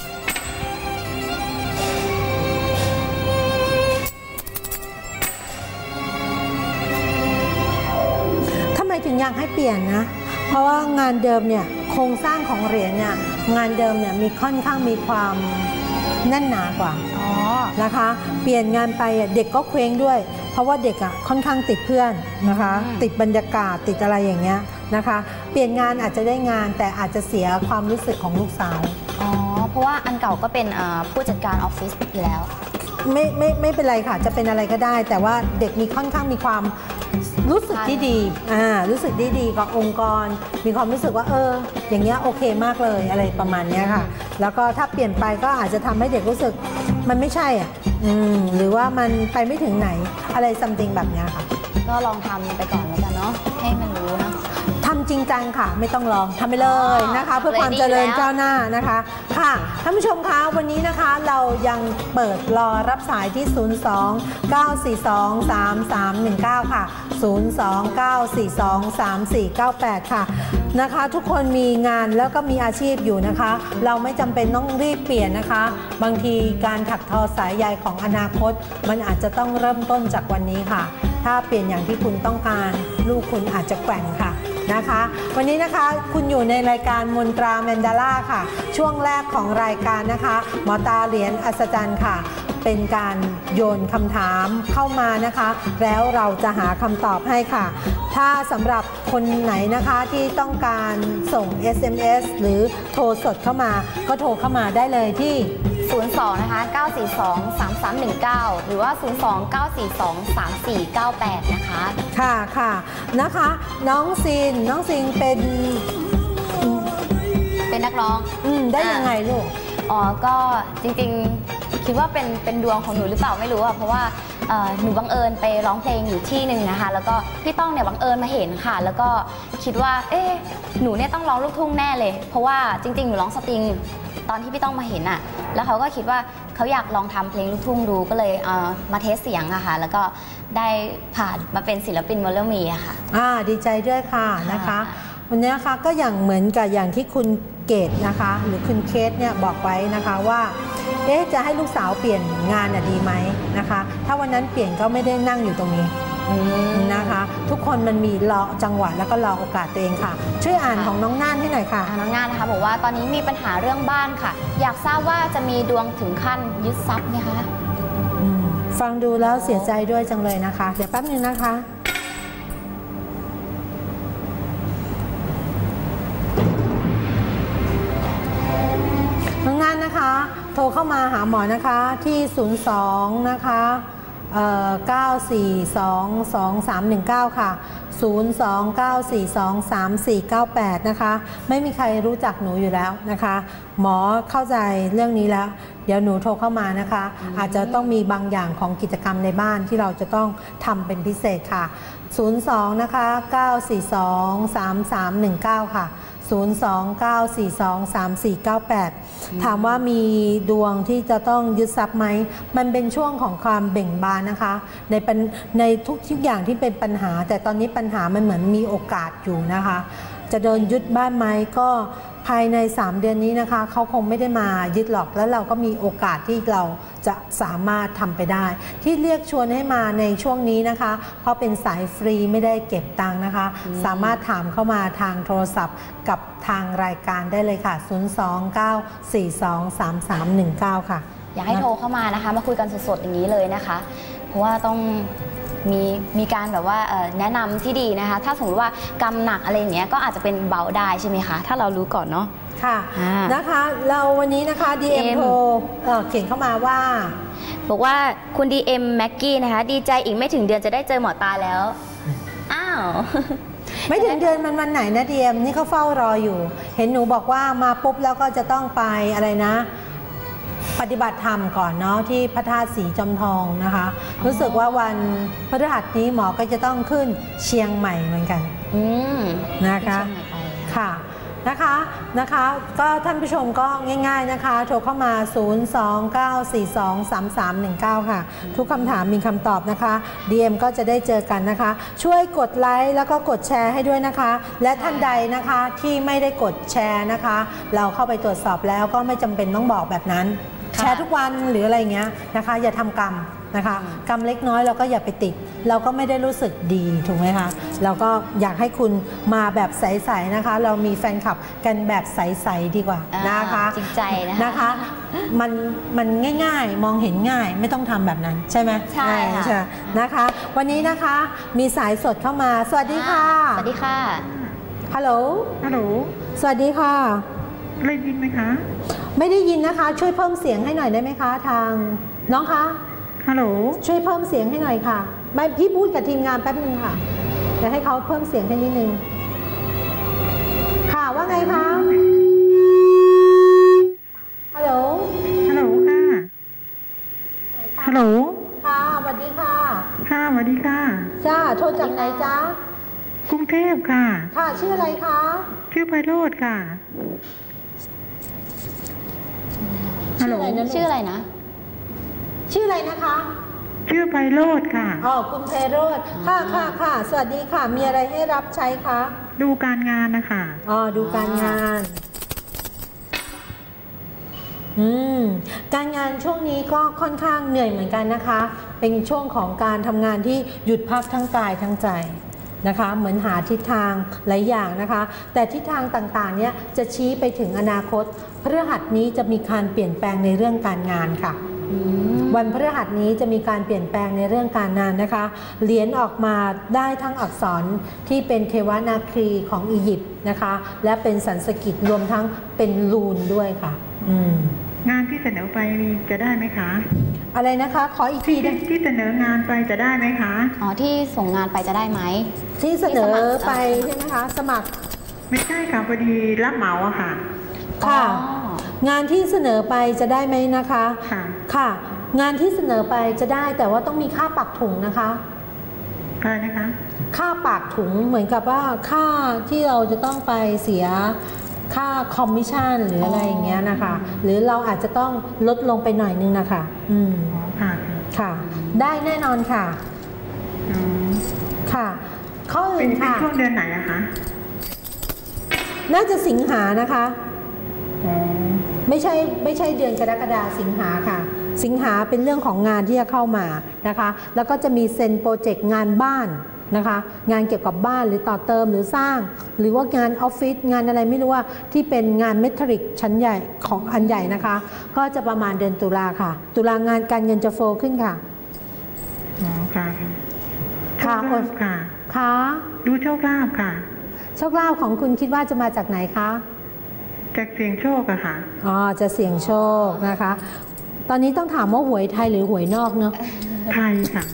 ทำไมถึงอยากให้เปลี่ยนนะเพราะว่างานเดิมเนี่ยโครงสร้างของเหรียญเนี่ยงานเดิมเนี่ยมีค่อนข้างมีความแน่นหนากว่านะคะเปลี่ยนงานไปเด็กก็เคว้งด้วยเพราะว่าเด็กค่อนข้างติดเพื่อนนะคะติดบรรยากาศติดอะไรอย่างเงี้ยนะคะเปลี่ยนงานอาจจะได้งานแต่อาจจะเสียความรู้สึกของลูกสาวเพราะว่าอันเก่าก็เป็นผู้จัดการออฟฟิศอยู่แล้วไม่เป็นไรค่ะจะเป็นอะไรก็ได้แต่ว่าเด็กมีค่อนข้างมีความรู้สึกที่ดีรู้สึกดีกับองค์กรมีความรู้สึกว่าอย่างเงี้ยโอเคมากเลยอะไรประมาณนี้ค่ะแล้วก็ถ้าเปลี่ยนไปก็อาจจะทำให้เด็กรู้สึกมันไม่ใช่หรือว่ามันไปไม่ถึงไหนอะไรซัมติงแบบนี้ค่ะก็ลองทำไปก่อนแล้วกันเนาะให้มันรู้นะทำจริงจังค่ะไม่ต้องลองทำไปเลยนะคะเพื่อความเจริญก้าวหน้านะคะค่ะท่านผู้ชมคะวันนี้นะคะเรายังเปิดรอรับสายที่ 02-942-3319 ค่ะ 02-942-3498 ค่ะนะคะทุกคนมีงานแล้วก็มีอาชีพอยู่นะคะเราไม่จำเป็นต้องรีบเปลี่ยนนะคะบางทีการถักทอสายใยของอนาคตมันอาจจะต้องเริ่มต้นจากวันนี้ค่ะถ้าเปลี่ยนอย่างที่คุณต้องการลูกคุณอาจจะแกว่งค่ะนะคะวันนี้นะคะคุณอยู่ในรายการมนตราแมนดาล่าค่ะช่วงแรกของรายการนะคะหมอตาเหรียญอัศจรรย์ค่ะเป็นการโยนคำถามเข้ามานะคะแล้วเราจะหาคำตอบให้ค่ะถ้าสำหรับคนไหนนะคะที่ต้องการส่ง SMS หรือโทรสดเข้ามาก็โทรเข้ามาได้เลยที่ 02นะคะ942-3319หรือว่า02-942-3498นะคะค่ะนะคะน้องซีนเป็นนักร้องได้ยังไงลูกก็จริงๆคิดว่าเป็นดวงของหนูหรือเปล่าไม่รู้เพราะว่าหนูบังเอิญไปร้องเพลงอยู่ที่หนึ่งนะคะแล้วก็พี่ต้องเนี่ยบังเอิญมาเห็นค่ะแล้วก็คิดว่าหนูเนี่ยต้องร้องลูกทุ่งแน่เลยเพราะว่าจริงๆหนูร้องสตริงตอนที่พี่ต้องมาเห็นแล้วเขาก็คิดว่าเขาอยากลองทำเพลงลูกทุ่งดูก็เลยมาเทสเสียงค่ะแล้วก็ได้ผ่านมาเป็นศิลปินวอลเลอร์มีค่ะดีใจด้วยค่ะนะคะวันนี้นะคะก็อย่างเหมือนกับอย่างที่คุณเกดนะคะหรือคุณเคสเนี่ยบอกไว้นะคะว่าจะให้ลูกสาวเปลี่ยนงานดีไหมนะคะถ้าวันนั้นเปลี่ยนก็ไม่ได้นั่งอยู่ตรงนี้นะคะทุกคนมันมีรอจังหวะแล้วก็รอโอกาสตัวเองค่ะช่วยอ่านของน้องน่านให้หน่อยค่ะน้องน่านนะคะบอกว่าตอนนี้มีปัญหาเรื่องบ้านค่ะอยากทราบว่าจะมีดวงถึงขั้นยึดทรัพย์ไหมคะฟังดูแล้วเสียใจด้วยจังเลยนะคะเดี๋ยวแป๊บนึงนะคะน้องน่านนะคะโทรเข้ามาหาหมอนะคะที่ 02 นะคะ9422319 ค่ะ 029423498 นะคะ ไม่มีใครรู้จักหนูอยู่แล้วนะคะ หมอเข้าใจเรื่องนี้แล้ว เดี๋ยวหนูโทรเข้ามานะคะ อาจจะต้องมีบางอย่างของกิจกรรมในบ้านที่เราจะต้องทำเป็นพิเศษค่ะ 02 นะคะ 9423319 ค่ะ 029423498 ถามว่ามีดวงที่จะต้องยึดทรัพย์ไหมมันเป็นช่วงของความเบ่งบานนะคะในทุกอย่างที่เป็นปัญหาแต่ตอนนี้ปัญหามันเหมือนมีโอกาสอยู่นะคะจะโดนยึดบ้านไหมก็ภายใน3เดือนนี้นะคะเขาคงไม่ได้มายึดหรอกแล้วเราก็มีโอกาสที่เราจะสามารถทำไปได้ที่เรียกชวนให้มาในช่วงนี้นะคะเพราะเป็นสายฟรีไม่ได้เก็บตังค์นะคะสามารถถามเข้ามาทางโทรศัพท์กับทางรายการได้เลยค่ะ 029423319 ค่ะอยากให้โทรเข้ามานะคะมาคุยกันสดๆอย่างนี้เลยนะคะเพราะว่าต้องมีการแบบว่าแนะนำที่ดีนะคะถ้าสมมติว่ากำหนักอะไรอย่างเงี้ยก็อาจจะเป็นเบาได้ใช่ไหมคะถ้าเรารู้ก่อนเนาะค่ะนะคะเราวันนี้นะคะ DM โทรเขียนเข้ามาว่าบอกว่าคุณ DM แม็กกี้นะคะดีใจอีกไม่ถึงเดือนจะได้เจอหมอตาแล้วอ้าวไม่ถึงเดือนมันวันไหนนะ DM นี่เขาเฝ้ารออยู่เห็นหนูบอกว่ามาปุ๊บแล้วก็จะต้องไปอะไรนะปฏิบัติธรรมก่อนเนาะที่พระธาตุสีจอมทองนะคะรู้สึกว่าวันพฤหัสนี้หมอก็จะต้องขึ้นเชียงใหม่เหมือนกันนะคะค่ะนะคะก็ท่านผู้ชมก็ง่ายๆนะคะโทรเข้ามา 029423319 ค่ะทุกคำถามมีคำตอบนะคะ DM ก็จะได้เจอกันนะคะช่วยกดไลค์แล้วก็กดแชร์ให้ด้วยนะคะและท่านใดนะคะที่ไม่ได้กดแชร์นะคะเราเข้าไปตรวจสอบแล้วก็ไม่จำเป็นต้องบอกแบบนั้นแชร์ทุกวันหรืออะไรเงี้ยนะคะอย่าทำกรรมนะคะกรรมเล็กน้อยเราก็อย่าไปติดเราก็ไม่ได้รู้สึกดีถูกไหมคะเราก็อยากให้คุณมาแบบใสๆนะคะเรามีแฟนคลับกันแบบใสๆดีกว่านะคะจริงใจนะคะมันง่ายๆมองเห็นง่ายไม่ต้องทำแบบนั้นใช่ไหมใช่ค่ะนะคะวันนี้นะคะมีสายสดเข้ามาสวัสดีค่ะสวัสดีค่ะฮัลโหลสวัสดีค่ะได้ยินไหมคะไม่ได้ยินนะคะช่วยเพิ่มเสียงให้หน่อยได้ไหมคะทางน้องคะฮัลโหลช่วยเพิ่มเสียงให้หน่อยค่ะไม่พี่พูดกับทีมงานแป๊บนึงค่ะจะให้เขาเพิ่มเสียงให้นิดนึงค่ะว่าไงคะฮัลโหลค่ะฮัลโหลค่ะสวัสดีค่ะค่ะสวัสดีค่ะจ้าโทรจากไหนจ๊ะกรุงเทพค่ะค่ะชื่ออะไรคะชื่อไพโรจน์ค่ะฮัลโหลชื่ออะไรนะชื่ออะไรนะคะชื่อไพโรจน์ค่ะอ๋อคุณไพโรจน์ค่ะสวัสดีค่ะมีอะไรให้รับใช้คะดูการงานนะคะอ๋อดูการงานการงานช่วงนี้ก็ค่อนข้างเหนื่อยเหมือนกันนะคะเป็นช่วงของการทำงานที่หยุดพักทั้งกายทั้งใจนะคะเหมือนหาทิศทางหลายอย่างนะคะแต่ทิศทางต่างๆเนี่ยจะชี้ไปถึงอนาคตพฤหัสนี้จะมีการเปลี่ยนแปลงในเรื่องการงานค่ะวันพฤหัสนี้จะมีการเปลี่ยนแปลงในเรื่องการงานนะคะเหรียญออกมาได้ทั้งอักษรที่เป็นเทวนาครีของอียิปต์นะคะและเป็นสันสกฤตรวมทั้งเป็นรูนด้วยค่ะงานที่เสนอไปจะได้ไหมคะอะไรนะคะขออีกทีที่เสนองานไปจะได้ไหมคะอ๋อที่ส่งงานไปจะได้ไหมที่เสนอไปใช่ไหมคะสมัครไม่ใช่ค่ะพอดีรับเหมาอะค่ะค่ะงานที่เสนอไปจะได้ไหมนะคะค่ะงานที่เสนอไปจะได้แต่ว่าต้องมีค่าปักถุงนะคะอะไรนะคะค่าปักถุงเหมือนกับว่าค่าที่เราจะต้องไปเสียค่าคอมมิชชั่นหรืออะไรอย่างเงี้ยนะคะหรือเราอาจจะต้องลดลงไปหน่อยนึงนะคะค่ะได้แน่นอนค่ะค่ะข้ออื่นค่ะช่วงเดือนไหนอะคะน่าจะสิงหานะคะไม่ใช่เดือนกรกฎาคมสิงหาค่ะสิงหาเป็นเรื่องของงานที่จะเข้ามานะคะแล้วก็จะมีเซ็นโปรเจกต์งานบ้านนะคะงานเกี่ยวกับบ้านหรือต่อเติมหรือสร้างหรือว่างานออฟฟิศงานอะไรไม่รู้ว่าที่เป็นงานเมทัลลิกชั้นใหญ่ของอันใหญ่นะคะก็จะประมาณเดือนตุลาค่ะตุลางานการเงินจะโฟล์ขึ้นค่ะค่ะค่ะดูโชคลาภค่ะโชคลาภของคุณคิดว่าจะมาจากไหนคะจากเสี่ยงโชคอะค่ะอ๋อจะเสี่ยงโชคนะคะ ตอนนี้ต้องถามว่าหวยไทยหรือหวยนอกเนาะไทยค่ะ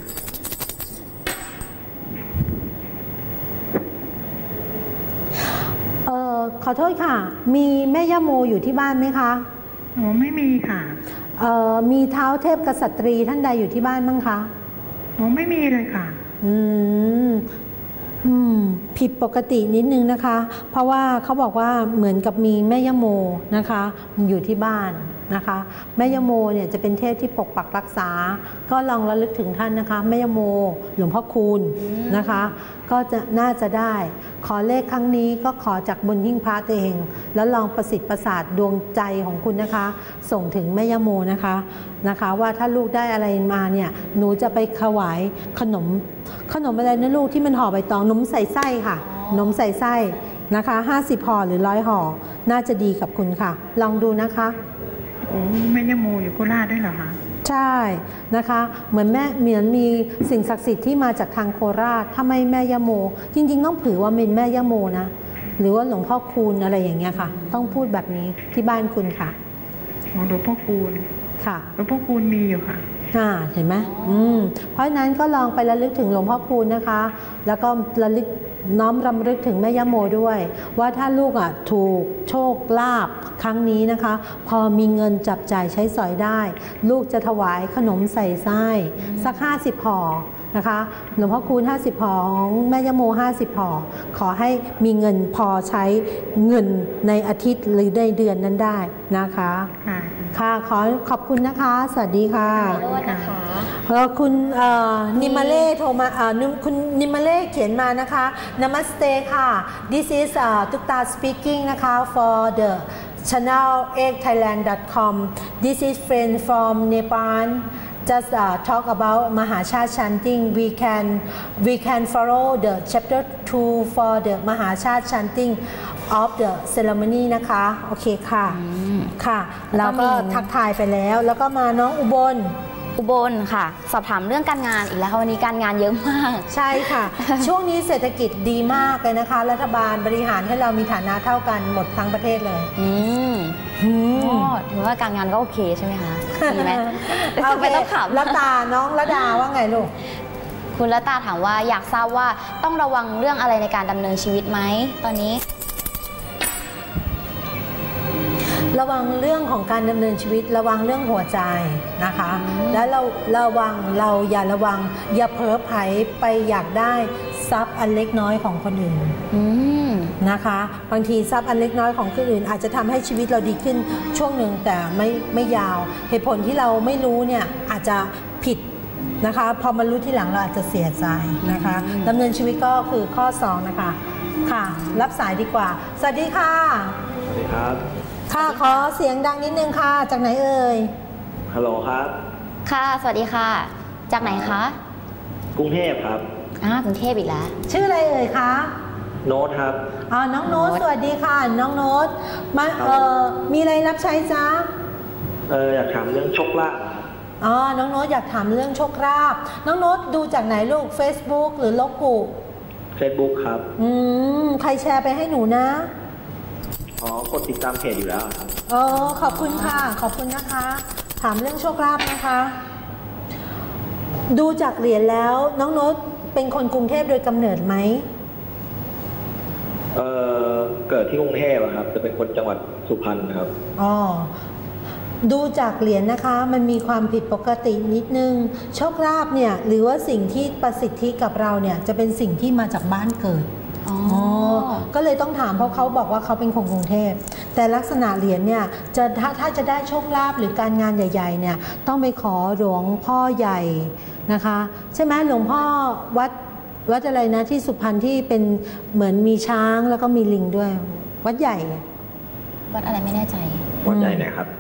ขอโทษค่ะ มีแม่ย่าโมอยู่ที่บ้านไหมคะอ๋อไม่มีค่ะมีเท้าเทพกษัตรีท่านใดอยู่ที่บ้านบ้างคะอ๋อไม่มีเลยค่ะอืมผิดปกตินิดนึงนะคะ เพราะว่าเขาบอกว่าเหมือนกับมีแม่ย่าโมนะคะอยู่ที่บ้านนะคะ แม่ย่าโมเนี่ยจะเป็นเทพที่ปกปักรักษา ก็ลองระลึกถึงท่านนะคะแม่ย่าโมหลวงพ่อคูณนะคะ ก็จะน่าจะได้ ขอเลขครั้งนี้ก็ขอจากบนหิ้งพระตัวเอง แล้วลองประสิทธิ์ประสาทดวงใจของคุณนะคะ ส่งถึงแม่ย่าโมนะคะว่าถ้าลูกได้อะไรมาเนี่ยหนูจะไปถวายขนมอะไรนะลูกที่มันห่อใบตองนมใส่ไส้ค่ะนมใส่ไส้นะคะ50ห่อหรือ100ห่อน่าจะดีกับคุณค่ะลองดูนะคะโอ้แม่ย่าโมอยู่โคราชด้วยเหรอคะใช่นะคะเหมือนมีสิ่งศักดิ์สิทธิ์ที่มาจากทางโคราชถ้าไม่แม่ย่าโมจริงๆต้องถือว่าเป็นแม่ย่าโมนะหรือว่าหลวงพ่อคูณอะไรอย่างเงี้ยค่ะต้องพูดแบบนี้ที่บ้านคุณค่ะอ๋อหลวงพ่อคูณค่ะหลวงพ่อคูณมีอยู่ค่ะเห็นไหมเพราะฉะนั้นก็ลองไประลึกถึงหลวงพ่อคูณนะคะ แล้วก็ระลึกน้อมรำลึกถึงแม่ย่าโมด้วย ว่าถ้าลูกถูกโชคลาภครั้งนี้นะคะ พอมีเงินจับจ่ายใช้สอยได้ ลูกจะถวายขนมใส่ไส้สัก50ห่อนะคะหลวงพ่อคูณ50ห่อของแม่ย่าโม50ห่อขอให้มีเงินพอใช้เงินในอาทิตย์หรือในเดือนนั้นได้นะคะค่ะขอบคุณนะคะสวัสดีค่ะคุณนิมาเล่โทรมาคุณนิมาเล่เขียนมานะคะ Namaste ค่ะ This is ตุ๊กตา speaking นะคะ for the channel thailand.com This is friend from Nepal just talk about Mahachat chanting we can follow the chapter 2 for the Mahachat chanting of the ceremony นะคะโอเคค่ะค่ะแล้วก็ทักทายไปแล้วก็มาน้องอุบลค่ะสอบถามเรื่องการงานอีกแล้วค่ะวันนี้การงานเยอะมากใช่ค่ะ ช่วงนี้เศรษฐกิจดีมากเลยนะคะรัฐบาลบริหารให้เรามีฐานะเท่ากันหมดทั้งประเทศเลยถือว่าการงานก็โอเคใช่ไหมคะดีไหมไม่ต้องถามน้องระดาว่าไงลูกคุณละตาถามว่าอยากทราบว่าต้องระวังเรื่องอะไรในการดำเนินชีวิตไหมตอนนี้ระวังเรื่องของการดำเนินชีวิตระวังเรื่องหัวใจนะคะแล้วเราอย่าระวังอย่าเพ้อไผลไปอยากได้ทรัพย์อันเล็กน้อยของคนอื่นนะคะบางทีทรัพย์อันเล็กน้อยของคนอื่นอาจจะทำให้ชีวิตเราดีขึ้นช่วงหนึ่งแต่ไม่ยาวเหตุผลที่เราไม่รู้เนี่ยอาจจะผิดนะคะพอมารู้ที่หลังเราอาจจะเสียใจนะคะดำเนินชีวิตก็คือข้อ2นะคะค่ะรับสายดีกว่าสวัสดีค่ะสวัสดีครับค่ะขอเสียงดังนิดนึงค่ะจากไหนเอ่ยฮัลโหลครับค่ะสวัสดีค่ะจากไหนคะกรุงเทพครับกรุงเทพอีกแล้วชื่ออะไรเอ่ยคะโน้ตครับน้องโน้ตสวัสดีค่ะน้องโน้ตมามีอะไรรับใช้จ๊ะอยากถามเรื่องโชคลาภน้องโน้ตอยากถามเรื่องโชคลาภน้องโน้ตดูจากไหนลูก Facebook หรือลบกู Facebook ครับใครแชร์ไปให้หนูนะกดติดตามเพจอยู่แล้วครับขอบคุณค่ะขอบคุณนะคะถามเรื่องโชคลาภนะคะดูจากเหรียญแล้วน้องโน้ตเป็นคนกรุงเทพโดยกำเนิดไหมเกิดที่กรุงเทพครับจะเป็นคนจังหวัดสุพรรณครับดูจากเหรียญนะคะมันมีความผิดปกตินิดนึงโชคลาภเนี่ยหรือว่าสิ่งที่ประสิทธิกับเราเนี่ยจะเป็นสิ่งที่มาจากบ้านเกิดก็เลยต้องถามเพราะเขาบอกว่าเขาเป็นคนกรุงเทพแต่ลักษณะเหรียญเนี่ยจะถ้าจะได้โชคลาภหรือการงานใหญ่ๆเนี่ยต้องไปขอหลวงพ่อใหญ่นะคะใช่ไหมหลวงพ่อวัดอะไรนะที่สุพรรณที่เป็นเหมือนมีช้างแล้วก็มีลิงด้วยวัดใหญ่วัดอะไรไม่แน่ใจวัดใหญ่ไหนครับ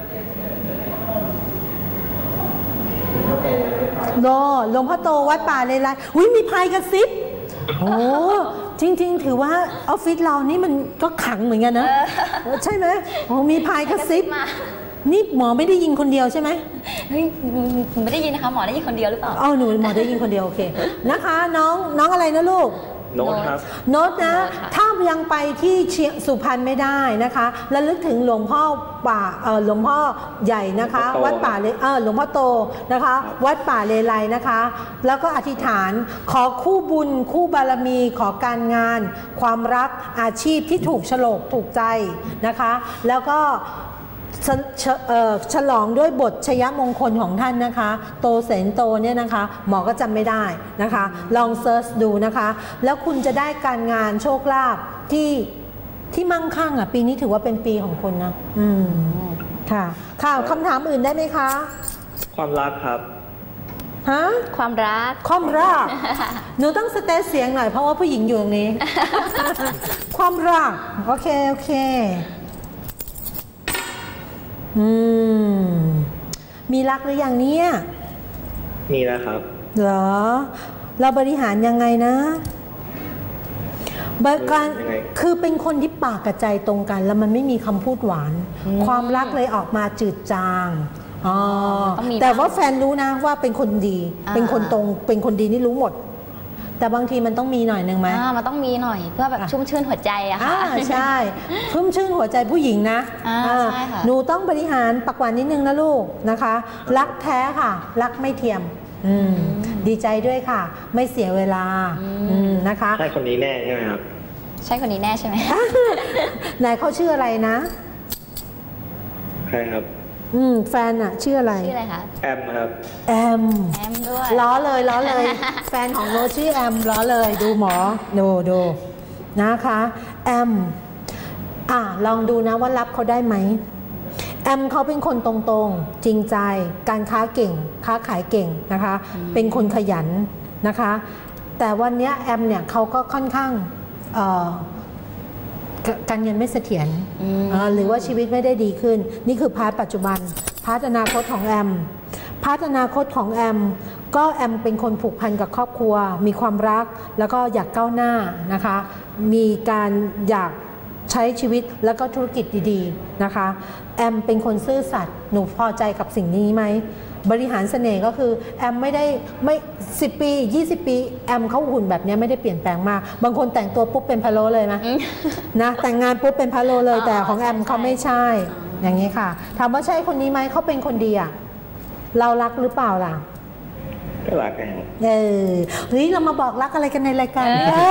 หลวงพ่อโตวัดป่าเลไลมีพายกระซิบจริงๆถือว่าออฟฟิศเรานี่มันก็ขังเหมือนกันนะใช่ไหมมีพายกระซิบนี่หมอไม่ได้ยินคนเดียวใช่ไหมไม่ได้ยินนะคะหมอได้ยินคนเดียวหรือเปล่าหนูหมอได้ยินคนเดียวโอเคนะคะน้องอะไรนะลูกโน้ตครับโน้ตนะถ้ายังไปที่สุพรรณไม่ได้นะคะระลึกถึงหลวงพ่อป่าหลวงพ่อใหญ่นะคะวัดป่าหลวงพ่อโตนะคะวัดป่าเลไลนะคะแล้วก็อธิษฐานขอคู่บุญคู่บารมีขอการงานความรักอาชีพที่ถูกโฉลกถูกใจนะคะแล้วก็ฉลองด้วยบทชยมงคลของท่านนะคะโตเสนโตเนี่ยนะคะหมอก็จำไม่ได้นะคะลองเซิร์ชดูนะคะแล้วคุณจะได้การงานโชคลาภที่มั่งคั่งอ่ะปีนี้ถือว่าเป็นปีของคุณนะค่ะค่ะคำถามอื่นได้ไหมคะความรักครับฮะความรักหนูต้องสเตทเสียงหน่อยเพราะว่าผู้หญิงอยู่ตรงนี้ ความรักโอเคมีรักหรือยังเนี่ยมีแล้วครับเหรอเราบริหารยังไงนะการคือเป็นคนที่ปากกับใจตรงกันแล้วมันไม่มีคำพูดหวานความรักเลยออกมาจืดจางแต่ว่าแฟนรู้นะว่าเป็นคนดีเป็นคนตรงเป็นคนดีนี่รู้หมดแต่บางทีมันต้องมีหน่อยนึงไหมมันต้องมีหน่อยเพื่อแบบชุ่มชื่นหัวใจอะค่ะใช่ชุ่มชื่นหัวใจผู้หญิงนะใช่ค่ะหนูต้องบริหารปากหวานนิดนึงนะลูกนะคะรักแท้ค่ะรักไม่เทียมดีใจด้วยค่ะไม่เสียเวลานะคะใช่คนนี้แน่ใช่ไหมครับใช่คนนี้แน่ใช่ไหมไหนเขาชื่ออะไรนะใครครับแฟนอะชื่ออะไรชื่ออะไรคะแอมครับแอมด้วยล้อเลยแฟนของโนชื่อแอมล้อเลยดูหมอดูนะคะแอมลองดูนะว่ารับเขาได้ไหมแอมเขาเป็นคนตรงๆจริงใจการค้าเก่งค้าขายเก่งนะคะเป็นคนขยันนะคะแต่วันนี้แอมเนี่ยเขาก็ค่อนข้างการเงินไม่เสถียรหรือว่าชีวิตไม่ได้ดีขึ้นนี่คือพาร์ทปัจจุบันพาร์ทอนาคตของแอมพาร์ทอนาคตของแอมก็แอมเป็นคนผูกพันกับครอบครัวมีความรักแล้วก็อยากก้าวหน้านะคะมีการอยากใช้ชีวิตแล้วก็ธุรกิจดีๆนะคะแอมเป็นคนซื่อสัตย์หนูพอใจกับสิ่งนี้ไหมบริหารเสน่ห์ก็คือแอมไม่10 ปี20 ปีแอมเขาหุ่นแบบนี้ไม่ได้เปลี่ยนแปลงมากบางคนแต่งตัวปุ๊บเป็นพะโล้เลยไหมนะแต่งงานปุ๊บเป็นพะโล้เลยแต่ของแอมเขาไม่ใช่อย่างนี้ค่ะถามว่าใช่คนนี้ไหมเขาเป็นคนดีอะเรารักหรือเปล่าล่ะก็รักกันเฮ้ยเรามาบอกรักอะไรกันในรายการ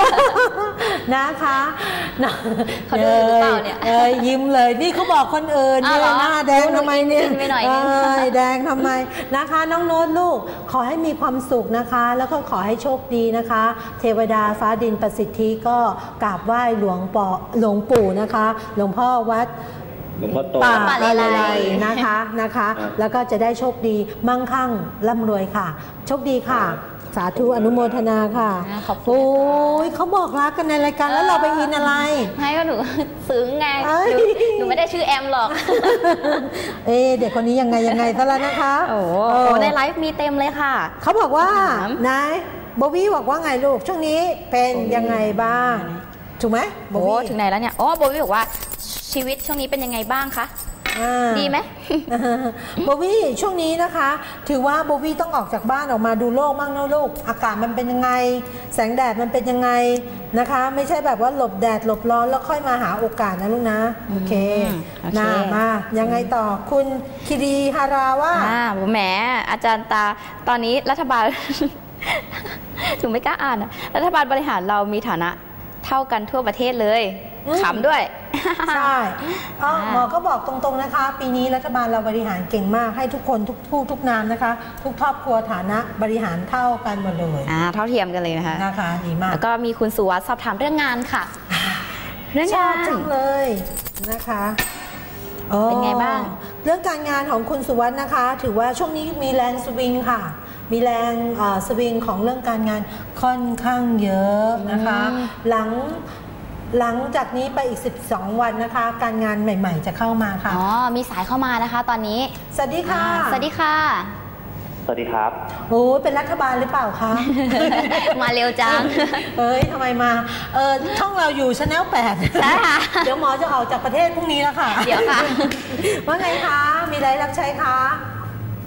นะคะเขาดูหรือเปล่าเนี่ยยิ้มเลยนี่เขาบอกคนอื่นเนี่ยหน้าแดงทำไมเนี่ยแดงทำไมนะคะน้องโน้ตลูกขอให้มีความสุขนะคะแล้วก็ขอให้โชคดีนะคะเทวดาฟ้าดินประสิทธิก็กราบไหว้หลวงปู่นะคะหลวงพ่อวัดหลวงพ่อโตป่าเลไลนะคะแล้วก็จะได้โชคดีมั่งคั่งร่ำรวยค่ะโชคดีค่ะสาธุอนุโมทนาค่ะโอ้ยเขาบอกรักกันในรายการแล้วเราไปอินอะไรให้ก็หนูซึ้งไงหนูไม่ได้ชื่อแอมหรอกเด็กคนนี้ยังไงซะแล้วนะคะโอ้ในไลฟ์มีเต็มเลยค่ะเขาบอกว่านายโบวี่บอกว่าไงลูกช่วงนี้เป็นยังไงบ้างถูกไหมโบวี่ถึงไหนแล้วเนี่ยโบวี่บอกว่าชีวิตช่วงนี้เป็นยังไงบ้างคะดีไหมโบวี่ช่วงนี้นะคะถือว่าโบวี่ต้องออกจากบ้านออกมาดูโลกบ้างนะลูกอากาศมันเป็นยังไงแสงแดดมันเป็นยังไงนะคะไม่ใช่แบบว่าหลบแดดหลบร้อนแล้วค่อยมาหาโอกาสนะลูกนะโอเคมายังไงต่อคุณคิริฮาราว่าแหมอาจารย์ตาตอนนี้รัฐบาลหนูไม่กล้าอ่านรัฐบาลบริหารเรามีฐานะเท่ากันทั่วประเทศเลยขำด้วยใช่หมอก็บอกตรงๆนะคะปีนี้รัฐบาลเราบริหารเก่งมากให้ทุกคนทุกนามนะคะทุกครอบครัวฐานะบริหารเท่ากันหมดเลยเท่าเทียมกันเลยนะคะดีมากแล้วก็มีคุณสุวัสดิ์สอบถามเรื่องงานค่ะเรื่องงานจังเลยนะคะเป็นไงบ้างเรื่องการงานของคุณสุวัสดิ์นะคะถือว่าช่วงนี้มีแรงสวิงค่ะมีแรงสวิงของเรื่องการงานค่อนข้างเยอะนะคะหลังจากนี้ไปอีก12วันนะคะการงานใหม่ๆจะเข้ามาค่ะมีสายเข้ามานะคะตอนนี้สวัสดีค่ะสวัสดีค่ะสวัสดีครับโอ้เป็นรัฐบาลหรือเปล่าคะมาเร็วจังทำไมมาช่องเราอยู่ Channel 8 ใช่ค่ะเดี๋ยวหมอจะออกจากประเทศพรุ่งนี้แล้วค่ะเดี๋ยวค่ะว่าไงคะมีอะไรรับใช้คะ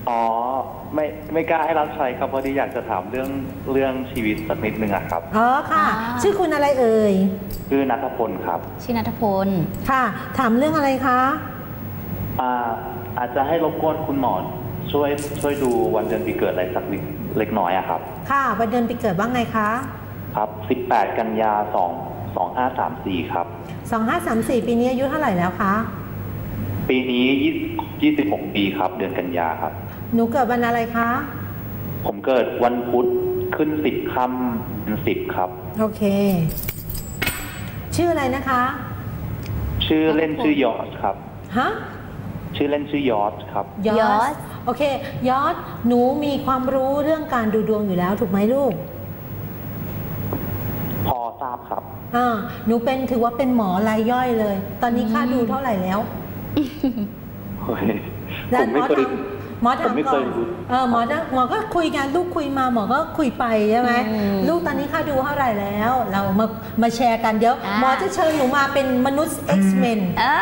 อ๋อไม่กล้าให้รับใช้ครับพอดีอยากจะถามเรื่องชีวิตสักนิดนึงอะครับอ๋อค่ะ ชื่อคุณอะไรเอ่ยชื่อณัฐพลครับชื่อณัฐพลค่ะ ถามเรื่องอะไรคะอาจจะให้รบกวนคุณหมอช่วยดูวันเดือนปีเกิดอะไรสักเล็กน้อยอะครับค่ะวันเดือนปีเกิดบ้างไงคะครับ18 กันยา2534ครับ 2534ปีนี้อายุเท่าไหร่แล้วคะปีนี้26 ปีครับเดือนกันยาครับหนูเกิดวันอะไรคะผมเกิดวันพุธขึ้น10 ค่ำ10ครับโอเคชื่ออะไรนะคะชื่อเล่นชื่อยอสครับฮะชื่อเล่นชื่อยอสครับยอสโอเคยอสหนูมีความรู้เรื่องการดูดวงอยู่แล้วถูกไหมลูกพอทราบครับหนูถือว่าเป็นหมอรายย่อยเลยตอนนี้ค่าดูเท่าไหร่แล้วผมไม่เคยหมอถามก่อนหมอก็คุยกันลูกคุยมาหมอก็คุยไปใช่ไหมลูกตอนนี้ค่าดูเท่าไหร่แล้วเรามาแชร์กันเดี๋ยวหมอจะเชิญหนูมาเป็นมนุษย์ X-Men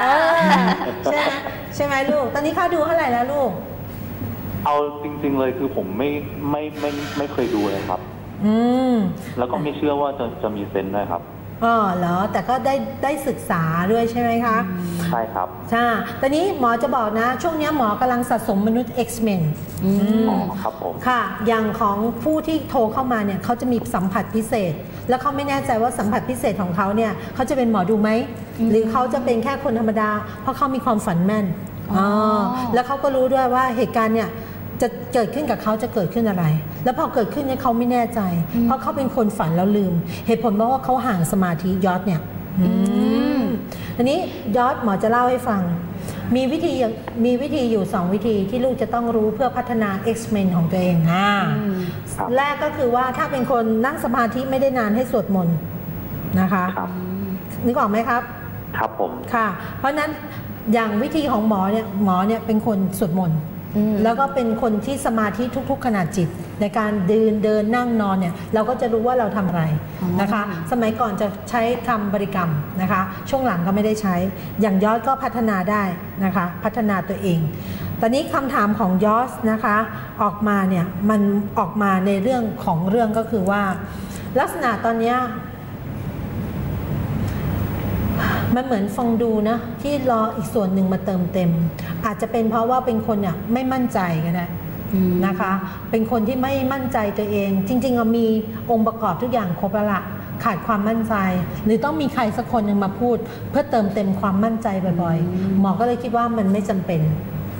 ใช่ไหมลูกตอนนี้ค่าดูเท่าไหร่แล้วลูกเอาจริงๆเลยคือผมไม่เคยดูเลยครับแล้วก็ไม่เชื่อว่าจะมีเซนส์ด้วยครับเหรอแต่ก็ได้ศึกษาด้วยใช่ไหมคะใช่ครับใช่ตอนนี้หมอจะบอกนะช่วงนี้หมอกำลังสะสมมนุษย์ X-Men ครับผมค่ะอย่างของผู้ที่โทรเข้ามาเนี่ยเขาจะมีสัมผัสพิเศษแล้วเขาไม่แน่ใจว่าสัมผัสพิเศษของเขาเนี่ยเขาจะเป็นหมอดูไหมหรือเขาจะเป็นแค่คนธรรมดาเพราะเขามีความฝันแม่นแล้วเขาก็รู้ด้วยว่าเหตุการณ์เนี่ยจะเกิดขึ้นกับเขาจะเกิดขึ้นอะไรแล้วพอเกิดขึ้นเนี่ยเขาไม่แน่ใจเพราะเขาเป็นคนฝันแล้วลืมเหตุผลเพราะว่าเขาห่างสมาธิยอดเนี่ยอันนี้ยอดหมอจะเล่าให้ฟังมีวิธีอยู่2วิธีที่ลูกจะต้องรู้เพื่อพัฒนา X-Men ของตัวเองแรกก็คือว่าถ้าเป็นคนนั่งสมาธิไม่ได้นานให้สวดมนต์นะคะนึกออกไหมครับครับผมค่ะเพราะนั้นอย่างวิธีของหมอเนี่ยเป็นคนสวดมนต์แล้วก็เป็นคนที่สมาธิทุกๆขนาดจิตในการเดินนั่งนอนเนี่ยเราก็จะรู้ว่าเราทำอะไรนะคะสมัยก่อนจะใช้คำบริกรรมนะคะช่วงหลังก็ไม่ได้ใช้อย่างยอดก็พัฒนาได้นะคะพัฒนาตัวเองตอนนี้คำถามของยอสนะคะออกมาเนี่ยมันออกมาในเรื่องของเรื่องก็คือว่าลักษณะตอนนี้มันเหมือนฟองดูนะที่รออีกส่วนหนึ่งมาเติมเต็มอาจจะเป็นเพราะว่าเป็นคนเนี่ยไม่มั่นใจก็ได้นะคะเป็นคนที่ไม่มั่นใจตัวเองจริงๆมีองค์ประกอบทุกอย่างครบแล้วละขาดความมั่นใจหรือต้องมีใครสักคนหนึ่งมาพูดเพื่อเติมเต็มความมั่นใจบ่อยๆหมอก็เลยคิดว่ามันไม่จำเป็น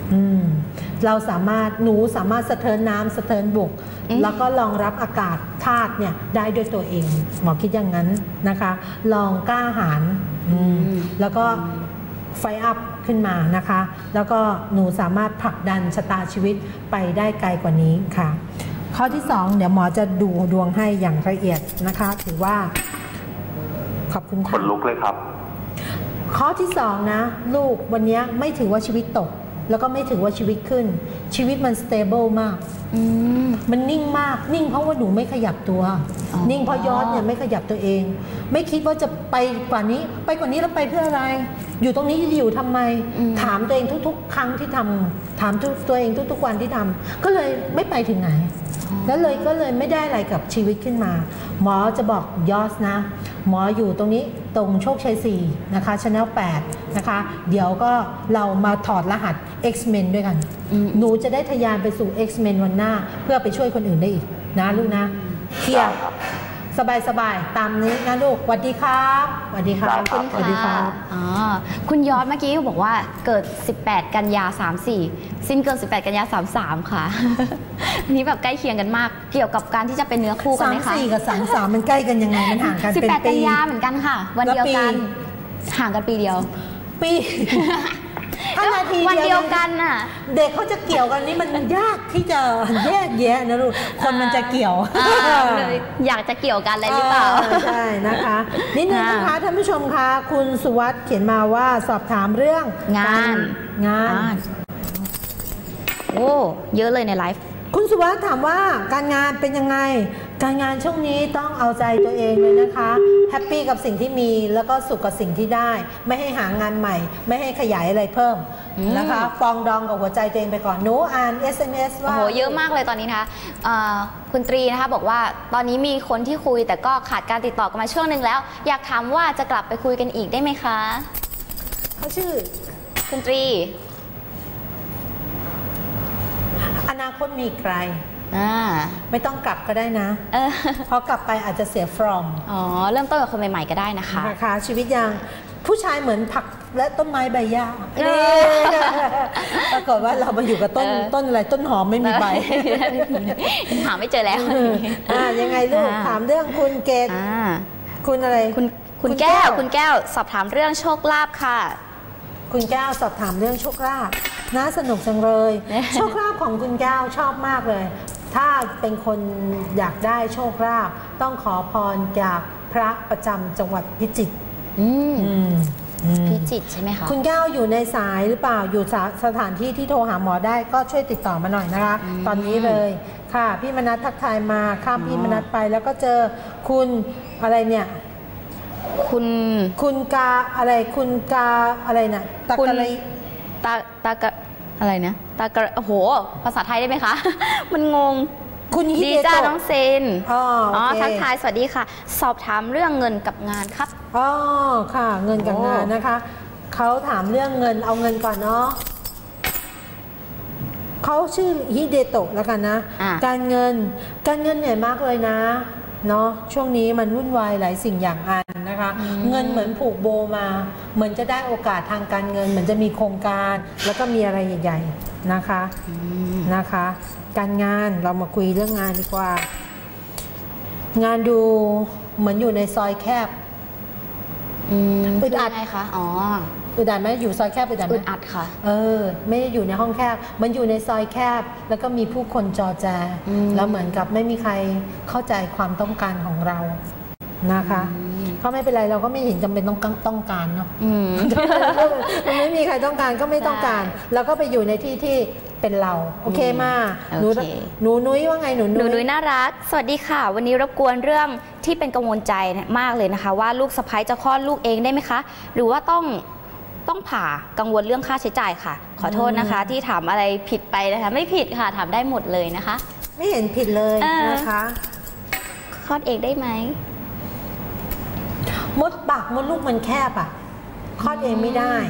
หนูสามารถสะเทินน้ำสะเทินบุกแล้วก็รองรับอากาศธาตุเนี่ยได้ด้วยตัวเองหมอคิดอย่างนั้นนะคะลองกล้าหาญแล้วก็ไฟอัพขึ้นมานะคะแล้วก็หนูสามารถผลักดันชะตาชีวิตไปได้ไกลกว่านี้ค่ะข้อที่2เดี๋ยวหมอจะดูดวงให้อย่างละเอียดนะคะถือว่าขอบคุณค่ะขนลุกเลยครับข้อที่2นะลูกวันนี้ไม่ถือว่าชีวิตตกแล้วก็ไม่ถือว่าชีวิตขึ้นชีวิตมันสเตเบิลมากมันนิ่งมากนิ่งเพราะว่าหนูไม่ขยับตัวนิ่งเพราะยอดเนี่ยไม่ขยับตัวเองไม่คิดว่าจะไปกว่านี้แล้วไปเพื่ออะไรอยู่ตรงนี้จะอยู่ทำไมถามตัวเองทุกๆครั้งที่ทำถามตัวเองทุกๆวันที่ทำก็เลยไม่ไปถึงไหนก็เลยไม่ได้อะไรกับชีวิตขึ้นมาหมอจะบอกยอสนะหมออยู่ตรงนี้ตรงโชคชัย4นะคะ Channel 8นะคะเดี๋ยวก็เรามาถอดรหัส X-Men ด้วยกันหนูจะได้ทะยานไปสู่ X-Men วันหน้าเพื่อไปช่วยคนอื่นได้อีกนะลูกนะเคลียร์สบายตามนี้นะลูกสวัสดีครับสวัสดีครับสวัสดีครับคุณยอดเมื่อกี้บอกว่าเกิด18กันยา34สิ้นเกิด18กันยา33ค่ะนี่แบบใกล้เคียงกันมากเกี่ยวกับการที่จะเป็นเนื้อคู่กันไหมคะ 34กับ33มันใกล้กันยังไงมันห่างกันเป็นปี 18กันยาเหมือนกันค่ะวันเดียวกันห่างกันปีเดียวปี5 นาทีวันเดียวกันน่ะเด็กเขาจะเกี่ยวกันนี่มันยากที่จะแยกแยะนะลูกคนมันจะเกี่ยวเลยอยากจะเกี่ยวกันอะไรหรือเปล่าใช่นะคะนิดนึงนะคะท่านผู้ชมคะคุณสุวัสด์เขียนมาว่าสอบถามเรื่องงานโอ้เยอะเลยในไลฟ์คุณสุวัสด์ถามว่าการงานเป็นยังไงการงานช่วงนี้ต้องเอาใจตัวเองเลยนะคะแฮปปี้กับสิ่งที่มีแล้วก็สุขกับสิ่งที่ได้ไม่ให้หางานใหม่ไม่ให้ขยายอะไรเพิ่มนะคะปองดองกับหัวใจตัวเองไปก่อนหนูอ่าน SMS ว่าโอ้โหเยอะมากเลยตอนนี้นะคะคุณตรีนะคะบอกว่าตอนนี้มีคนที่คุยแต่ก็ขาดการติดต่อกันมาช่วงหนึ่งแล้วอยากถามว่าจะกลับไปคุยกันอีกได้ไหมคะเขาชื่อคุณตรีอนาคตมีใครไม่ต้องกลับก็ได้นะเพราะกลับไปอาจจะเสีย from เริ่มต้นกับคนใหม่ๆก็ได้นะคะชีวิตยังผู้ชายเหมือนผักและต้นไม้ใบหญ้าปรากฏว่าเรามาอยู่กับต้นอะไรต้นหอมไม่มีใบหาไม่เจอแล้วยังไงลูกถามเรื่องคุณเกศคุณอะไรคุณแก้วสอบถามเรื่องโชคลาภค่ะคุณแก้วสอบถามเรื่องโชคลาภน่าสนุกจังเลยโชคลาภของคุณแก้วชอบมากเลยถ้าเป็นคนอยากได้โชคลาภต้องขอพรจากพระประจำจังหวัดพิจิตรพิจิตรใช่ไหมคะคุณแก้วอยู่ในสายหรือเปล่าอยู่สถานที่ที่โทรหาหมอได้ก็ช่วยติดต่อมาหน่อยนะคะตอนนี้เลยค่ะพี่มนัสทักทายมาข้ามพี่มนัสไปแล้วก็เจอคุณอะไรเนี่ยคุณกาอะไรคุณกาอะไรนะตากะไรตากะอะไรนะตากะโอ้โหภาษาไทยได้ไหมคะมันงงคุณดีจ้าน้องเซนทักทายสวัสดีค่ะสอบถามเรื่องเงินกับงานครับค่ะเงินกับงานนะคะเขาถามเรื่องเงินเอาเงินก่อนเนาะเขาชื่อฮิเดโตะแล้วกันนะการเงินเหนื่อยมากเลยนะเนาะช่วงนี้มันวุ่นวายหลายสิ่งอย่างอันนะคะเงินเหมือนผูกโบมาเหมือนจะได้โอกาสทางการเงินเหมือนจะมีโครงการแล้วก็มีอะไรใหญ่ๆนะคะการงานเรามาคุยเรื่องงานดีกว่างานดูเหมือนอยู่ในซอยแคบอึดอัดไงคะอึดอัดไหมอยู่ซอยแคบอึดอัดไหมอึดอัดค่ะไม่ได้อยู่ในห้องแคบมันอยู่ในซอยแคบแล้วก็มีผู้คนจอแจแล้วเหมือนกับไม่มีใครเข้าใจความต้องการของเรานะคะก็ไม่เป็นไรเราก็ไม่เห็นจำเป็นต้องการเนาะมันไม่มีใครต้องการก็ไม่ต้องการแล้วก็ไปอยู่ในที่ที่เป็นเราโอเคมาหนูนุ้ยว่าไงหนูนุ้ยน่ารักสวัสดีค่ะวันนี้รบกวนเรื่องที่เป็นกังวลใจมากเลยนะคะว่าลูกสะใภ้จะคลอดลูกเองได้ไหมคะหรือว่าต้องผ่ากังวลเรื่องค่าใช้จ่ายค่ะขอโทษนะคะที่ถามอะไรผิดไปนะคะไม่ผิดค่ะถามได้หมดเลยนะคะไม่เห็นผิดเลยนะคะคลอดเองได้ไหมมดลูกมันแคบอ่ะคลอดเองไม่ได้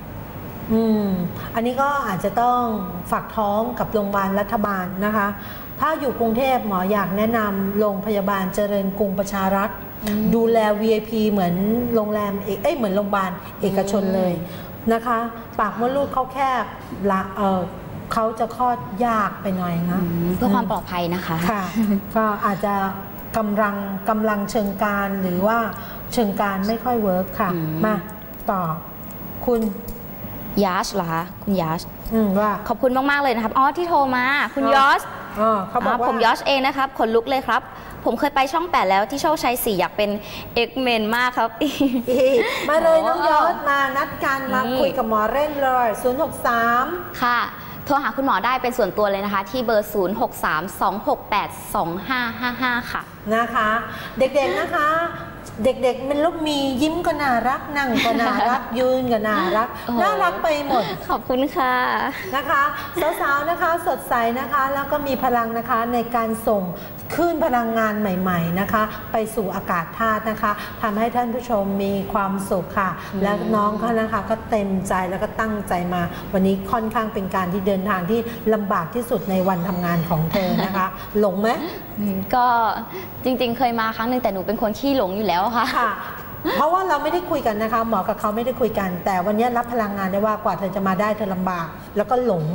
อันนี้ก็อาจจะต้องฝากท้องกับโรงพยาบาลรัฐบาลนะคะถ้าอยู่กรุงเทพหมออยากแนะนำโรงพยาบาลเจริญกรุงประชารัฐดูแล VIP เหมือนโรงแรมเหมือนโรงพยาบาลเอกชนเลยนะคะปากมดลูกเขาแคบเขาจะคลอดยากไปหน่อยนะเพื่อความปลอดภัยนะคะค่ะก็อาจจะกำลังเชิงการหรือว่าเชิงการไม่ค่อยเวิร์กค่ะมาต่อคุณยาชเหรอคะคุณยาชว่าขอบคุณมากๆเลยนะครับที่โทรมาคุณยอชเขาบอกว่าผมยอชเองนะครับขนลุกเลยครับผมเคยไปช่อง8แล้วที่โชคชัย4อยากเป็นเอ็กเมนมากครับมาเลยน้องยอชมานัดกันมาคุยกับหมอเร่นเลย063 ค่ะโทรหาคุณหมอได้เป็นส่วนตัวเลยนะคะที่เบอร์0632682555ค่ะนะคะเด็กๆนะคะเด็กๆมันลูกมียิ้มก็น่ารักนั่งก็น่ารักยืนก็น่ารักไปหมดขอบคุณค่ะนะคะสาวๆนะคะสดใสนะคะแล้วก็มีพลังนะคะในการส่งคลื่นพลังงานใหม่ๆนะคะไปสู่อากาศธาตุนะคะทำให้ท่านผู้ชมมีความสุขค่ะและน้องเขานะคะก็เต็มใจแล้วก็ตั้งใจมาวันนี้ค่อนข้างเป็นการที่เดินทางที่ลำบากที่สุดในวันทำงานของเธอนะคะหลงไหมก็จริงๆเคยมาครั้งหนึ่งแต่หนูเป็นคนขี้หลงอยู่แล้วค่ะเพราะว่าเราไม่ได้คุยกันนะคะหมอกับเขาไม่ได้คุยกันแต่วันนี้รับพลังงานได้ว่ากว่าเธอจะมาได้เธอลำบากแล้วก็หลง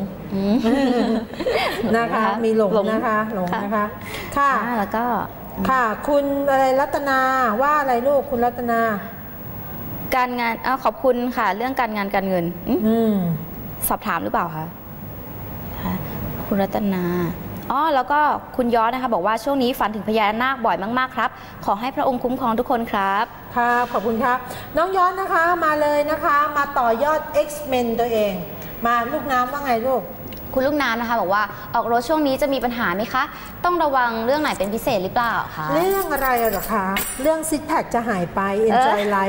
นะคะมีหลงนะคะหลงนะคะค่ะแล้วก็ค่ะคุณอะไรรัตนาว่าอะไรลูกคุณรัตนาการงานขอบคุณค่ะเรื่องการงานการเงินสอบถามหรือเปล่าคะคุณรัตนาแล้วก็คุณย้อนนะคะบอกว่าช่วงนี้ฝันถึงพญานาคบ่อยมากๆครับขอให้พระองค์คุ้มครองทุกคนครับครับขอบคุณครับน้องย้อนนะคะมาเลยนะคะมาต่อยอด X-Men ตัวเองมาลูกน้ำว่าไงลูกคุณลูกน้ำนะคะบอกว่าออกรถช่วงนี้จะมีปัญหาไหมคะต้องระวังเรื่องไหนเป็นพิเศษหรือเปล่าคะเรื่องอะไรหรอคะเรื่องซิกแพคจะหายไป Enjoy Life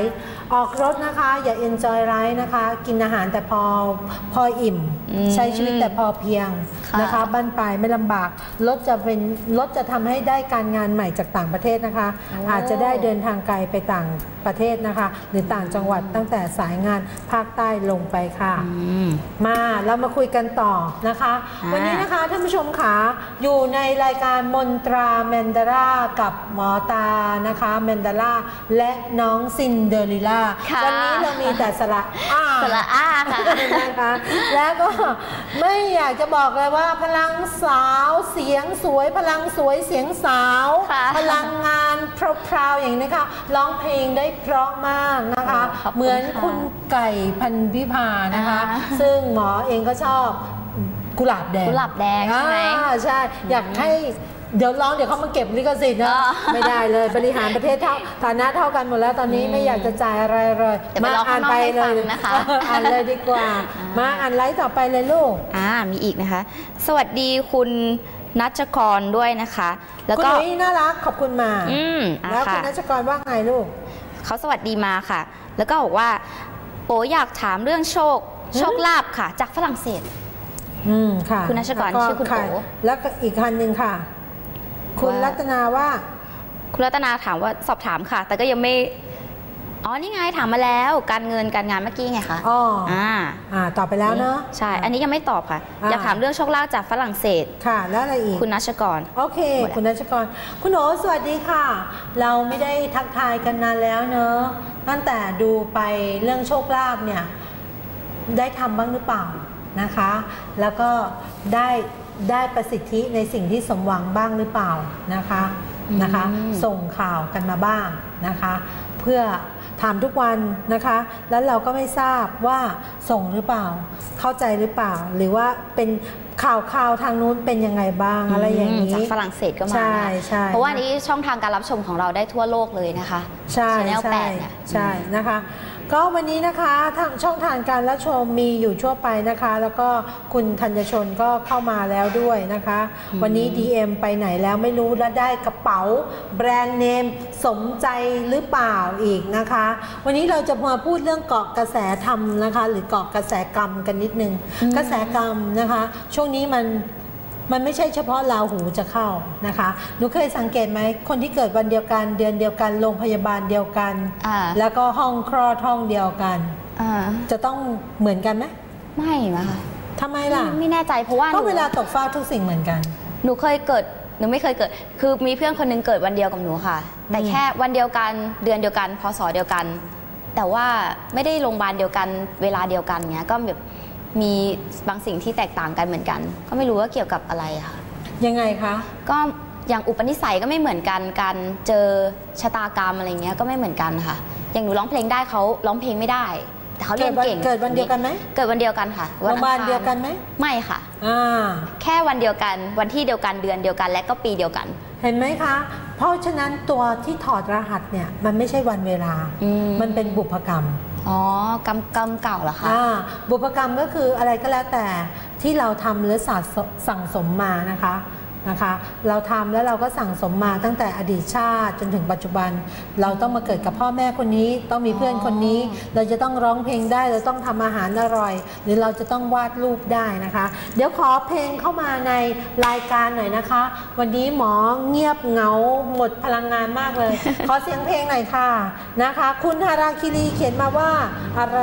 ออกรถนะคะอย่า enjoy life นะคะกินอาหารแต่พออิ่มใช้ชีวิตแต่พอเพียงนะคะบั้นปลายไม่ลำบากรถจะทำให้ได้การงานใหม่จากต่างประเทศนะคะอาจจะได้เดินทางไกลไปต่างประเทศนะคะหรือต่างจังหวัดตั้งแต่สายงานภาคใต้ลงไปค่ะมาเรามาคุยกันต่อนะคะวันนี้นะคะท่านผู้ชมค่ะอยู่ในรายการมนตราแมนดาร่ากับหมอตานะคะแมนดาร่าและน้องซินเดอเรลล่าวันนี้เรามีแต่สระอ้าค่ะนะคะแล้วก็ไม่อยากจะบอกเลยว่าพลังสาวเสียงสวยพลังสวยเสียงสาวพลังงานพราวๆอย่างนี้นะคะร้องเพลงได้เพราะมากนะคะเหมือนคุณไก่พันวิภานะคะซึ่งหมอเองก็ชอบกุหลาบแดงใช่ไหมใช่อยากให้เดี๋ยวร้องเดี๋ยวเขามาเก็บลิขสิทธิ์นะไม่ได้เลยบริหารประเทศฐานะเท่ากันหมดแล้วตอนนี้ไม่อยากจะจ่ายอะไรเลยมาอ่านไปเลยนะคะอ่านเลยดีกว่ามาอ่านไลฟ์ต่อไปเลยลูกมีอีกนะคะสวัสดีคุณนัชกรด้วยนะคะแล้วก็คุณนุ้ยน่ารักขอบคุณมาแล้วคุณนัชกรว่าไงลูกเขาสวัสดีมาค่ะแล้วก็บอกว่าโป๋อยากถามเรื่องโชคลาภค่ะจากฝรั่งเศสค่ะคุณนัชกรชื่อคุณโป๋แล้วก็อีกคันหนึ่งค่ะคุณรัตนาว่าคุณรัตนาถามว่าสอบถามค่ะแต่ก็ยังไม่นี่ไงถามมาแล้วการเงินการงานเมื่อกี้ไงคะตอบไปแล้วเนอะใช่อันนี้ยังไม่ตอบค่ะอยากถามเรื่องโชคลาภจากฝรั่งเศสค่ะแล้วอะไรอีกคุณนัชกรโอเคคุณนัชกรคุณโอสวัสดีค่ะเราไม่ได้ทักทายกันนานแล้วเนอะตั้งแต่ดูไปเรื่องโชคลาภเนี่ยได้ทำบ้างหรือเปล่านะคะแล้วก็ได้ประสิทธิในสิ่งที่สมหวังบ้างหรือเปล่านะคะส่งข่าวกันมาบ้างนะคะเพื่อถามทุกวันนะคะแล้วเราก็ไม่ทราบว่าส่งหรือเปล่าเข้าใจหรือเปล่าหรือว่าเป็นข่าวทางนู้นเป็นยังไงบ้างอะไรอย่างนี้จากฝรั่งเศสก็มาเพราะว่านี้ช่องทางการรับชมของเราได้ทั่วโลกเลยนะคะใช่ใช่นะคะก็วันนี้นะคะทางช่องทางการรับชมมีอยู่ทั่วไปนะคะแล้วก็คุณธัญชนก็เข้ามาแล้วด้วยนะคะวันนี้ DM ไปไหนแล้วไม่รู้และได้กระเป๋าแบรนด์เนมสมใจหรือเปล่าอีกนะคะวันนี้เราจะมาพูดเรื่องเกาะกระแสธรรมนะคะหรือเกาะกระแสกรรมกันนิดนึงกระแสกรรมนะคะช่วงนี้มันไม่ใช่เฉพาะราหูจะเข้านะคะหนูเคยสังเกตไหมคนที่เกิดวันเดียวกันเดือนเดียวกันโรงพยาบาลเดียวกันแล้วก็ห้องคลอดห้องเดียวกันจะต้องเหมือนกันไหมไม่นะคะทำไมล่ะไม่แน่ใจเพราะว่าเวลาตกฟ้าทุกสิ่งเหมือนกันหนูไม่เคยเกิดคือมีเพื่อนคนนึงเกิดวันเดียวกับหนูค่ะแต่แค่วันเดียวกันเดือนเดียวกันพศเดียวกันแต่ว่าไม่ได้โรงพยาบาลเดียวกันเวลาเดียวกันเงี้ยก็แบบมีบางสิ่งที่แตกต่างกันเหมือนกันก็ไม่รู้ว่าเกี่ยวกับอะไรค่ะยังไงคะก็อย่างอุปนิสัยก็ไม่เหมือนกันการเจอชะตากรรมอะไรเงี้ยก็ไม่เหมือนกันค่ะอย่างหนูร้องเพลงได้เขาร้องเพลงไม่ได้แต่เขาเรียนเก่งเกิดวันเดียวกันไหมเกิดวันเดียวกันค่ะโรงพยาบาลเดียวกันไหมไม่ค่ะแค่วันเดียวกันวันที่เดียวกันเดือนเดียวกันและก็ปีเดียวกันเห็นไหมคะเพราะฉะนั้นตัวที่ถอดรหัสเนี่ยมันไม่ใช่วันเวลามันเป็นบุพกรรมกรรมเก่าเหรอคะบุพกรรมก็คืออะไรก็แล้วแต่ที่เราทำหรือสั่งสมมานะคะเราทำแล้วเราก็สั่งสมมาตั้งแต่อดีตชาติจนถึงปัจจุบันเราต้องมาเกิดกับพ่อแม่คนนี้ต้องมีเพื่อนคนนี้เราจะต้องร้องเพลงได้เราต้องทำอาหารอร่อยหรือเราจะต้องวาดรูปได้นะคะเดี๋ยวขอเพลงเข้ามาในรายการหน่อยนะคะวันนี้หมอเงียบเหงาหมดพลังงานมากเลย ขอเสียงเพลงหน่อยค่ะนะคะคุณฮาราคิรีเขียนมาว่าอะไร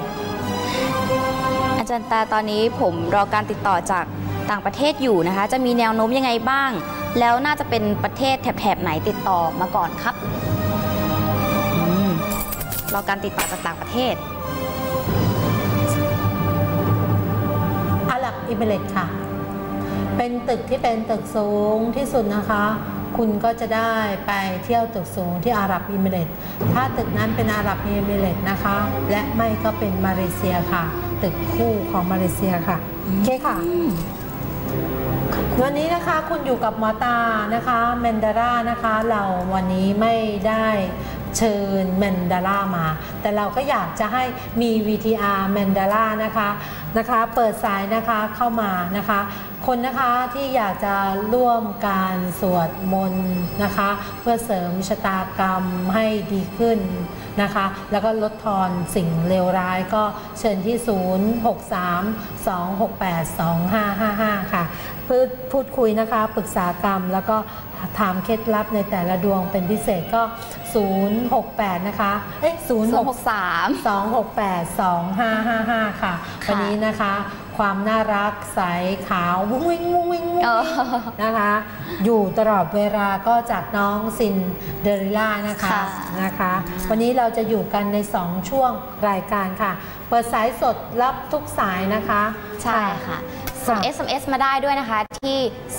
อาจารย์ตาตอนนี้ผมรอการติดต่อจากต่างประเทศอยู่นะคะจะมีแนวโน้มยังไงบ้างแล้วน่าจะเป็นประเทศแถบไหนติดต่อมาก่อนครับรอการติดต่อจากต่างประเทศอาหรับอิมิเรตส์ค่ะเป็นตึกที่เป็นตึกสูงที่สุดนะคะคุณก็จะได้ไปเที่ยวตึกสูงที่อาหรับอิมิเรตส์ถ้าตึกนั้นเป็นอาหรับอิมิเรตส์นะคะและไม่ก็เป็นมาเลเซียค่ะตึกคู่ของมาเลเซียค่ะโอเคค่ะวันนี้นะคะคุณอยู่กับหมอตานะคะแมนดาร่านะคะเราวันนี้ไม่ได้เชิญแมนดาร่ามาแต่เราก็อยากจะให้มี VTR แมนดาร่านะคะนะคะเปิดสายนะคะเข้ามานะคะคนนะคะที่อยากจะร่วมการสวดมนต์นะคะเพื่อเสริมชะตากรรมให้ดีขึ้นนะคะแล้วก็ลดทอนสิ่งเลวร้ายก็เชิญที่ 063-268-2555 ค่ะเพื่อพูดคุยนะคะปรึกษากรรมแล้วก็ถามเคล็ดลับในแต่ละดวงเป็นพิเศษก็ 068 นะคะ063-268-2555 ค่ะวันนี้นะคะความน่ารักใสขาววุ้งวิ่งวุ้งวิ่งนะคะอยู่ตลอดเวลาก็จากน้องซินเดอริล่านะคะวันนี้เราจะอยู่กันใน2ช่วงรายการค่ะเปิดสายสดรับทุกสายนะคะใช่ค่ะส่ง SMS มาได้ด้วยนะคะที่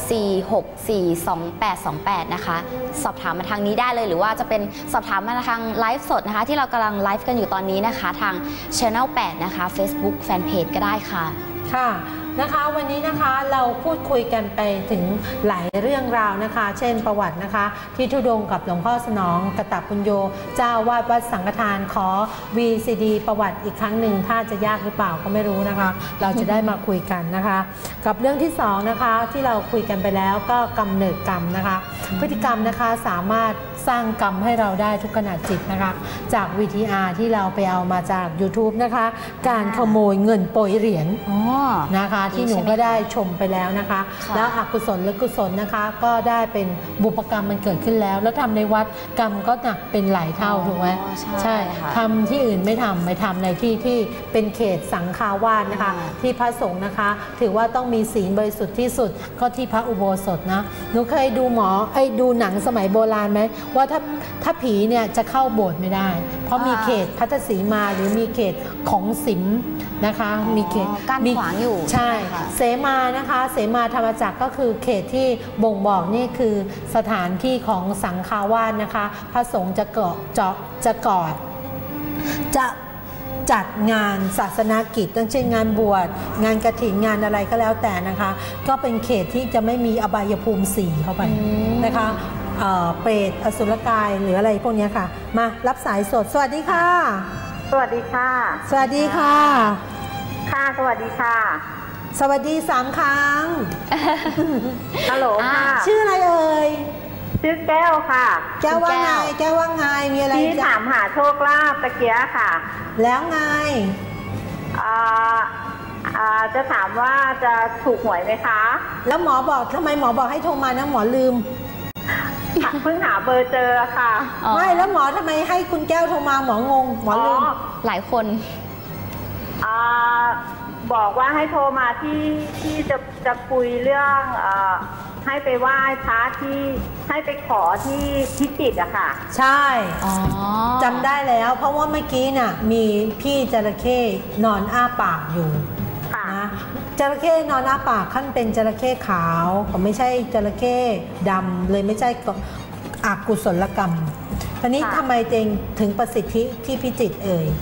4642828 นะคะสอบถามมาทางนี้ได้เลยหรือว่าจะเป็นสอบถามมาทางไลฟ์สดนะคะที่เรากำลังไลฟ์กันอยู่ตอนนี้นะคะทาง Channel 8 นะคะ Facebook Fanpage ก็ได้ค่ะค่ะนะคะวันนี้นะคะเราพูดคุยกันไปถึงหลายเรื่องราวนะคะเช่นประวัตินะคะที่ธุดงค์กับหลวงพ่อสนองกตปุญโญเจ้าวาดวัดสังฆทานขอ VCD ประวัติอีกครั้งหนึ่งถ้าจะยากหรือเปล่าก็ไม่รู้นะคะเราจะได้มาคุยกันนะคะกับเรื่องที่2นะคะที่เราคุยกันไปแล้วก็กำเนิดกรรมนะคะพฤติกรรมนะคะสามารถสร้างกรรมให้เราได้ทุกขณะจิตนะคะจาก VTR ที่เราไปเอามาจาก YouTube นะคะการขโมยเงินโปรยเหรียญนะคะที่หนูก็ได้ชมไปแล้วนะคะแล้วอกุศลหรือกุศลนะคะก็ได้เป็นบุพกรรมมันเกิดขึ้นแล้วแล้วทำในวัดกรรมก็หนักเป็นหลายเท่าถูกไหมใช่ทำที่อื่นไม่ทำไปทำในที่ที่เป็นเขตสังฆาวาสนะคะที่พระสงฆ์นะคะถือว่าต้องมีศีลบริสุทธิ์ที่สุดก็ที่พระอุโบสถนะหนูเคยดูดูหนังสมัยโบราณไหมว่าถ้าผีเนี่ยจะเข้าโบสถ์ไม่ได้เพราะมีเขตพัทสีมาหรือมีเขตของสิมนะคะมีเขตกั้นขวางอยู่ใช่เสมานะคะเสมาธรรมจักรก็คือเขตที่บ่งบอกนี่คือสถานที่ของสังฆาวาสนะคะพระสงฆ์จะจัดงานศาสนกิจตั้งเช่นงานบวชงานกฐินงานอะไรก็แล้วแต่นะคะก็เป็นเขตที่จะไม่มีอบายภูมิ4เข้าไปนะคะเปรตอสุรกายหรืออะไรพวกนี้ค่ะมารับสายสดสวัสดีค่ะสวัสดีค่ะสวัสดีค่ะค่ะสวัสดีค่ะสวัสดี3 ครั้งฮัลโหลค่ะชื่ออะไรเอ่ยชื่อแก้วค่ะแก้วว่าไงแก้วว่าไงมีอะไรที่ถามหาโชคลาภตะเกียค่ะแล้วไงจะถามว่าจะถูกหวยไหมคะแล้วหมอบอกทำไมหมอบอกให้โทรมานะหมอลืมเพิ่งหาเบอร์เจอค่ะไม่แล้วหมอทำไมให้คุณแก้วโทรมาหมองงหมอลืมหลายคนบอกว่าให้โทรมาที่จะคุยเรื่องให้ไปไหว้พระที่ให้ไปขอที่พิจิตรอะค่ะใช่จำได้แล้วเพราะว่าเมื่อกี้น่ะมีพี่จระเข้นอนอ้าปากอยู่นะจระเข้นอนอ้าปากขั้นเป็นจระเข้ขาวก็ไม่ใช่จระเข้ดำเลยไม่ใช่อกุศลกรรมตอนนี้ทำไมเจงถึงประสิทธิที่พิจิตรเอ่ย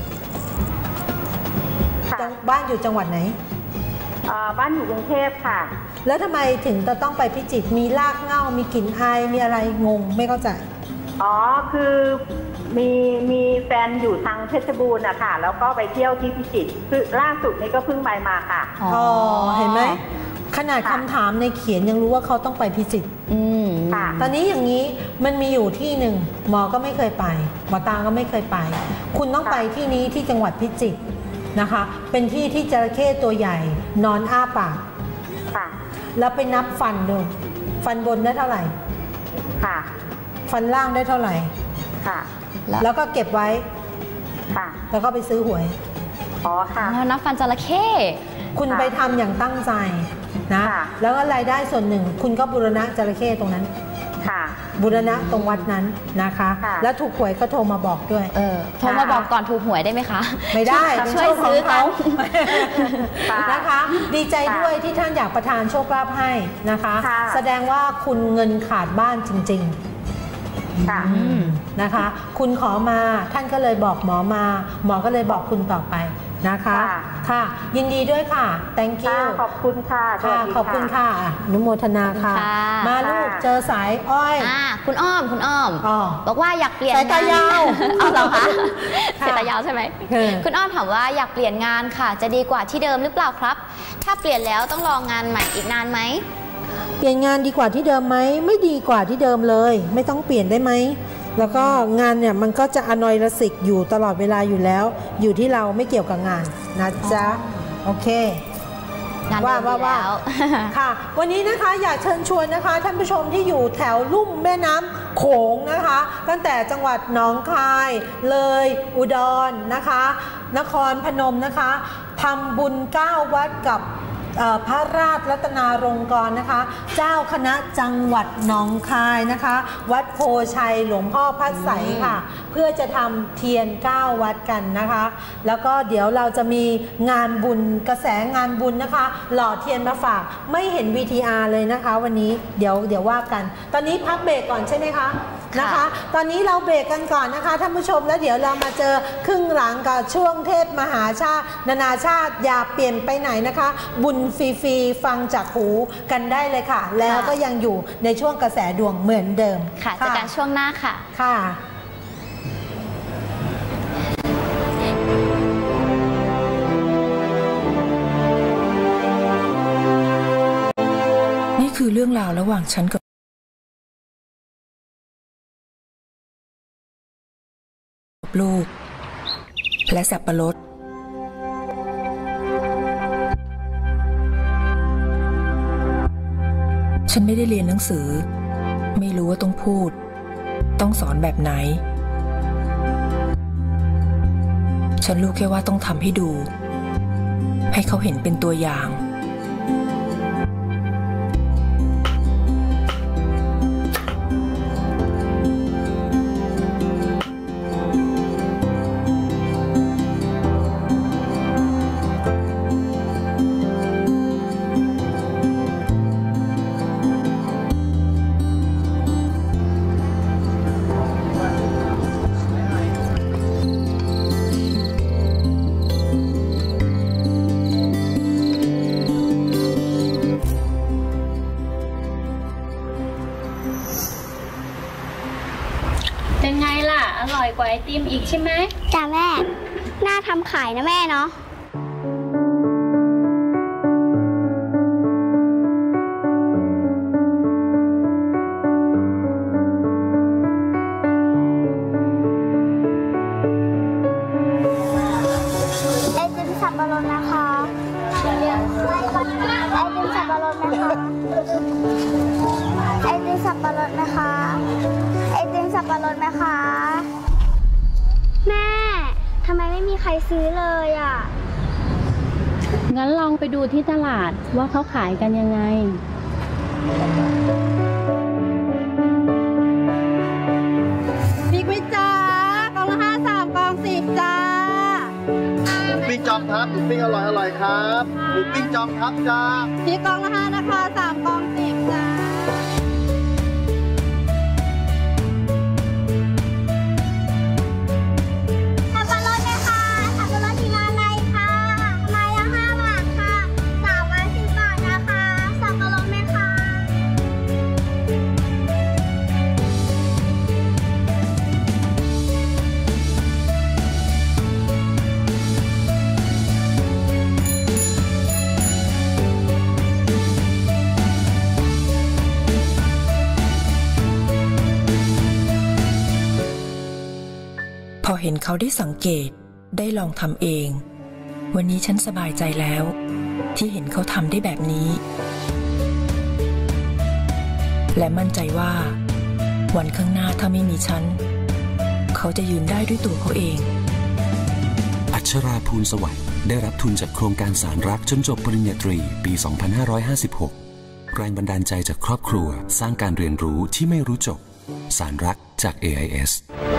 บ้านอยู่จังหวัดไหนบ้านอยู่กรุงเทพค่ะแล้วทำไมถึงจะต้องไปพิจิตรมีรากเหง้ามีกลิ่นอายมีอะไรงงไม่เข้าใจคือมีแฟนอยู่ทางเพชรบูรณ์อะค่ะแล้วก็ไปเที่ยวที่พิจิตรคือล่าสุดนี้ก็เพิ่งไปมาค่ะเห็นไหมขนาดคำถามในเขียนยังรู้ว่าเขาต้องไปพิจิตรตอนนี้อย่างนี้มันมีอยู่ที่หนึ่งหมอก็ไม่เคยไปหมอตาก็ไม่เคยไปคุณต้องไปที่นี้ที่จังหวัดพิจิตรนะคะเป็นที่ที่จระเข้ตัวใหญ่นอนอ้าปากแล้วไปนับฟันดูฟันบนได้เท่าไหร่ฟันล่างได้เท่าไหร่แล้วก็เก็บไว้แล้วก็ไปซื้อหวยนับฟันจระเข้คุณไปทำอย่างตั้งใจนะแล้วก็รายได้ส่วนหนึ่งคุณก็บูรณะจระเข้ตรงนั้นบูรณะตรงวัดนั้นนะคะแล้วถูกหวยก็โทรมาบอกด้วยโทรมาบอกก่อนถูกหวยได้ไหมคะไม่ได้ช่วยซื้อเขานะคะดีใจด้วยที่ท่านอยากประทานโชคลาภให้นะคะแสดงว่าคุณเงินขาดบ้านจริงๆนะคะคุณขอมาท่านก็เลยบอกหมอมาหมอก็เลยบอกคุณต่อไปนะคะค่ะยินดีด้วยค่ะ thank you ขอบคุณค่ะขอบคุณค่ะอนุโมทนาค่ะมาลูกเจอสายอ้อยคุณอ้อมบอกว่าอยากเปลี่ยนสายตายาวเอาเหรอคะสายตายาวใช่ไหมคุณอ้อมถามว่าอยากเปลี่ยนงานค่ะจะดีกว่าที่เดิมหรือเปล่าครับถ้าเปลี่ยนแล้วต้องรองานใหม่อีกนานไหมเปลี่ยนงานดีกว่าที่เดิมไหมไม่ดีกว่าที่เดิมเลยไม่ต้องเปลี่ยนได้ไหมแล้วก็งานเนี่ยมันก็จะอนอยระสิกอยู่ตลอดเวลาอยู่แล้วอยู่ที่เราไม่เกี่ยวกับงานนะจ๊ะโอเคว่าค่ะวันนี้นะคะอยากเชิญชวนนะคะท่านผู้ชมที่อยู่แถวลุ่มแม่น้ำโขงนะคะตั้งแต่จังหวัดหนองคายเลยอุดรนะคะนครพนมนะคะทำบุญ9 วัดกับพระราชรัตนารงกรนะคะเจ้าคณะจังหวัดหนองคายนะคะวัดโพชัยหลวงพ่อพระไสยค่ะเพื่อจะทำเทียน9 วัดกันนะคะแล้วก็เดี๋ยวเราจะมีงานบุญกระแสงานบุญนะคะหล่อเทียนมาฝากไม่เห็น VTR เลยนะคะวันนี้เดี๋ยวว่ากันตอนนี้พักเบรกก่อนใช่ไหมคะนะคะตอนนี้เราเบรกกันก่อนนะคะท่านผู้ชมแล้วเดี๋ยวเรามาเจอครึ่งหลังกับช่วงเทศมหาชาตินานาชาติอย่าเปลี่ยนไปไหนนะคะบุญฟรีๆฟังจากหูกันได้เลยค่ะแล้วก็ยังอยู่ในช่วงกระแสดวงเหมือนเดิมค่ะเจอกันช่วงหน้าค่ะนี่คือเรื่องราวระหว่างฉันกับลูกและสับปะรดฉันไม่ได้เรียนหนังสือไม่รู้ว่าต้องพูดต้องสอนแบบไหนฉันรู้แค่ว่าต้องทำให้ดูให้เขาเห็นเป็นตัวอย่างเป็นไงล่ะอร่อยกว่าไอติมอีกใช่ไหมจ้าแม่น่าทำขายนะแม่เนาะไอติมสับปะรดนะคะไอติมสับปะรดนะคะไอติมสับปะรดนะคะไอติมสับปะรดไหมคะแม่ทำไมไม่มีใครซื้อเลยอ่ะงั้นลองไปดูที่ตลาดว่าเขาขายกันยังไงบิ๊กวิจ้ากล่องละ5 3กล่อง10จ้าหมูปิ้งจอมทัพหมูปิ้งอร่อยครับหมูปิ้งจอมทัพจ้าที่กล่องละ5นะคะ3กล่อง10จ้าพอเห็นเขาได้สังเกตได้ลองทำเองวันนี้ฉันสบายใจแล้วที่เห็นเขาทำได้แบบนี้และมั่นใจว่าวันข้างหน้าถ้าไม่มีฉันเขาจะยืนได้ด้วยตัวเขาเองอัชราภูลสวัสดิ์ได้รับทุนจากโครงการสารรักจนจบปริญญาตรีปี 2556 แรงบันดาลใจจากครอบครัวสร้างการเรียนรู้ที่ไม่รู้จบสารรักจาก AIS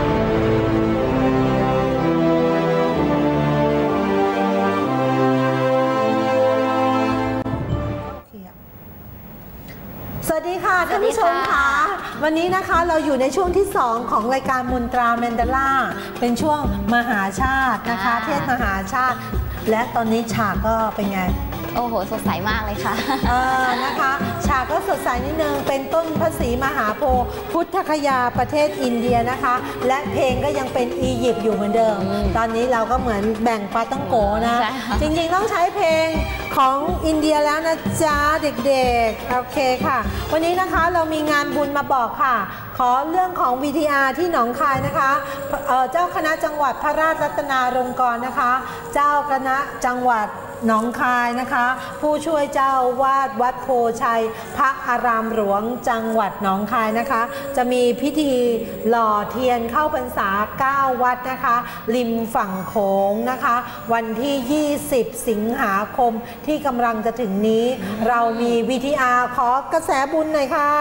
สวัสดีค่ะท่านผู้ชมค่ะวันนี้นะคะเราอยู่ในช่วงที่2ของรายการมนตราแมนดาล่าเป็นช่วงมหาชาตินะคะเทศมหาชาติและตอนนี้ฉากก็เป็นไงโอ้โหสดใสมากเลยค่ะนะคะฉากก็สดใสนิดนึงเป็นต้นพระศรีมหาโพธิ์พุทธคยาประเทศอินเดียนะคะและเพลงก็ยังเป็นอียิปต์อยู่เหมือนเดิมตอนนี้เราก็เหมือนแบ่งปาต้องโกนะจริงๆต้องใช้เพลงของอินเดียแล้วนะจ๊ะเด็กๆโอเคค่ะวันนี้นะคะเรามีงานบุญมาบอกค่ะขอเรื่องของ VTR ที่หนองคายนะคะเจ้าคณะจังหวัดพระราชรัตนาลงกรณ์นะคะเจ้าคณะจังหวัดหนองคายนะคะผู้ช่วยเจ้าวาดวัดโพชัยพระอารามหลวงจังหวัดหนองคายนะคะจะมีพิธีหล่อเทียนเข้าพรรษา9 วัดนะคะริมฝั่งโขงนะคะวันที่20 สิงหาคมที่กำลังจะถึงนี้เรามี VTR ขอกระแสบุญหน่อยค่ะ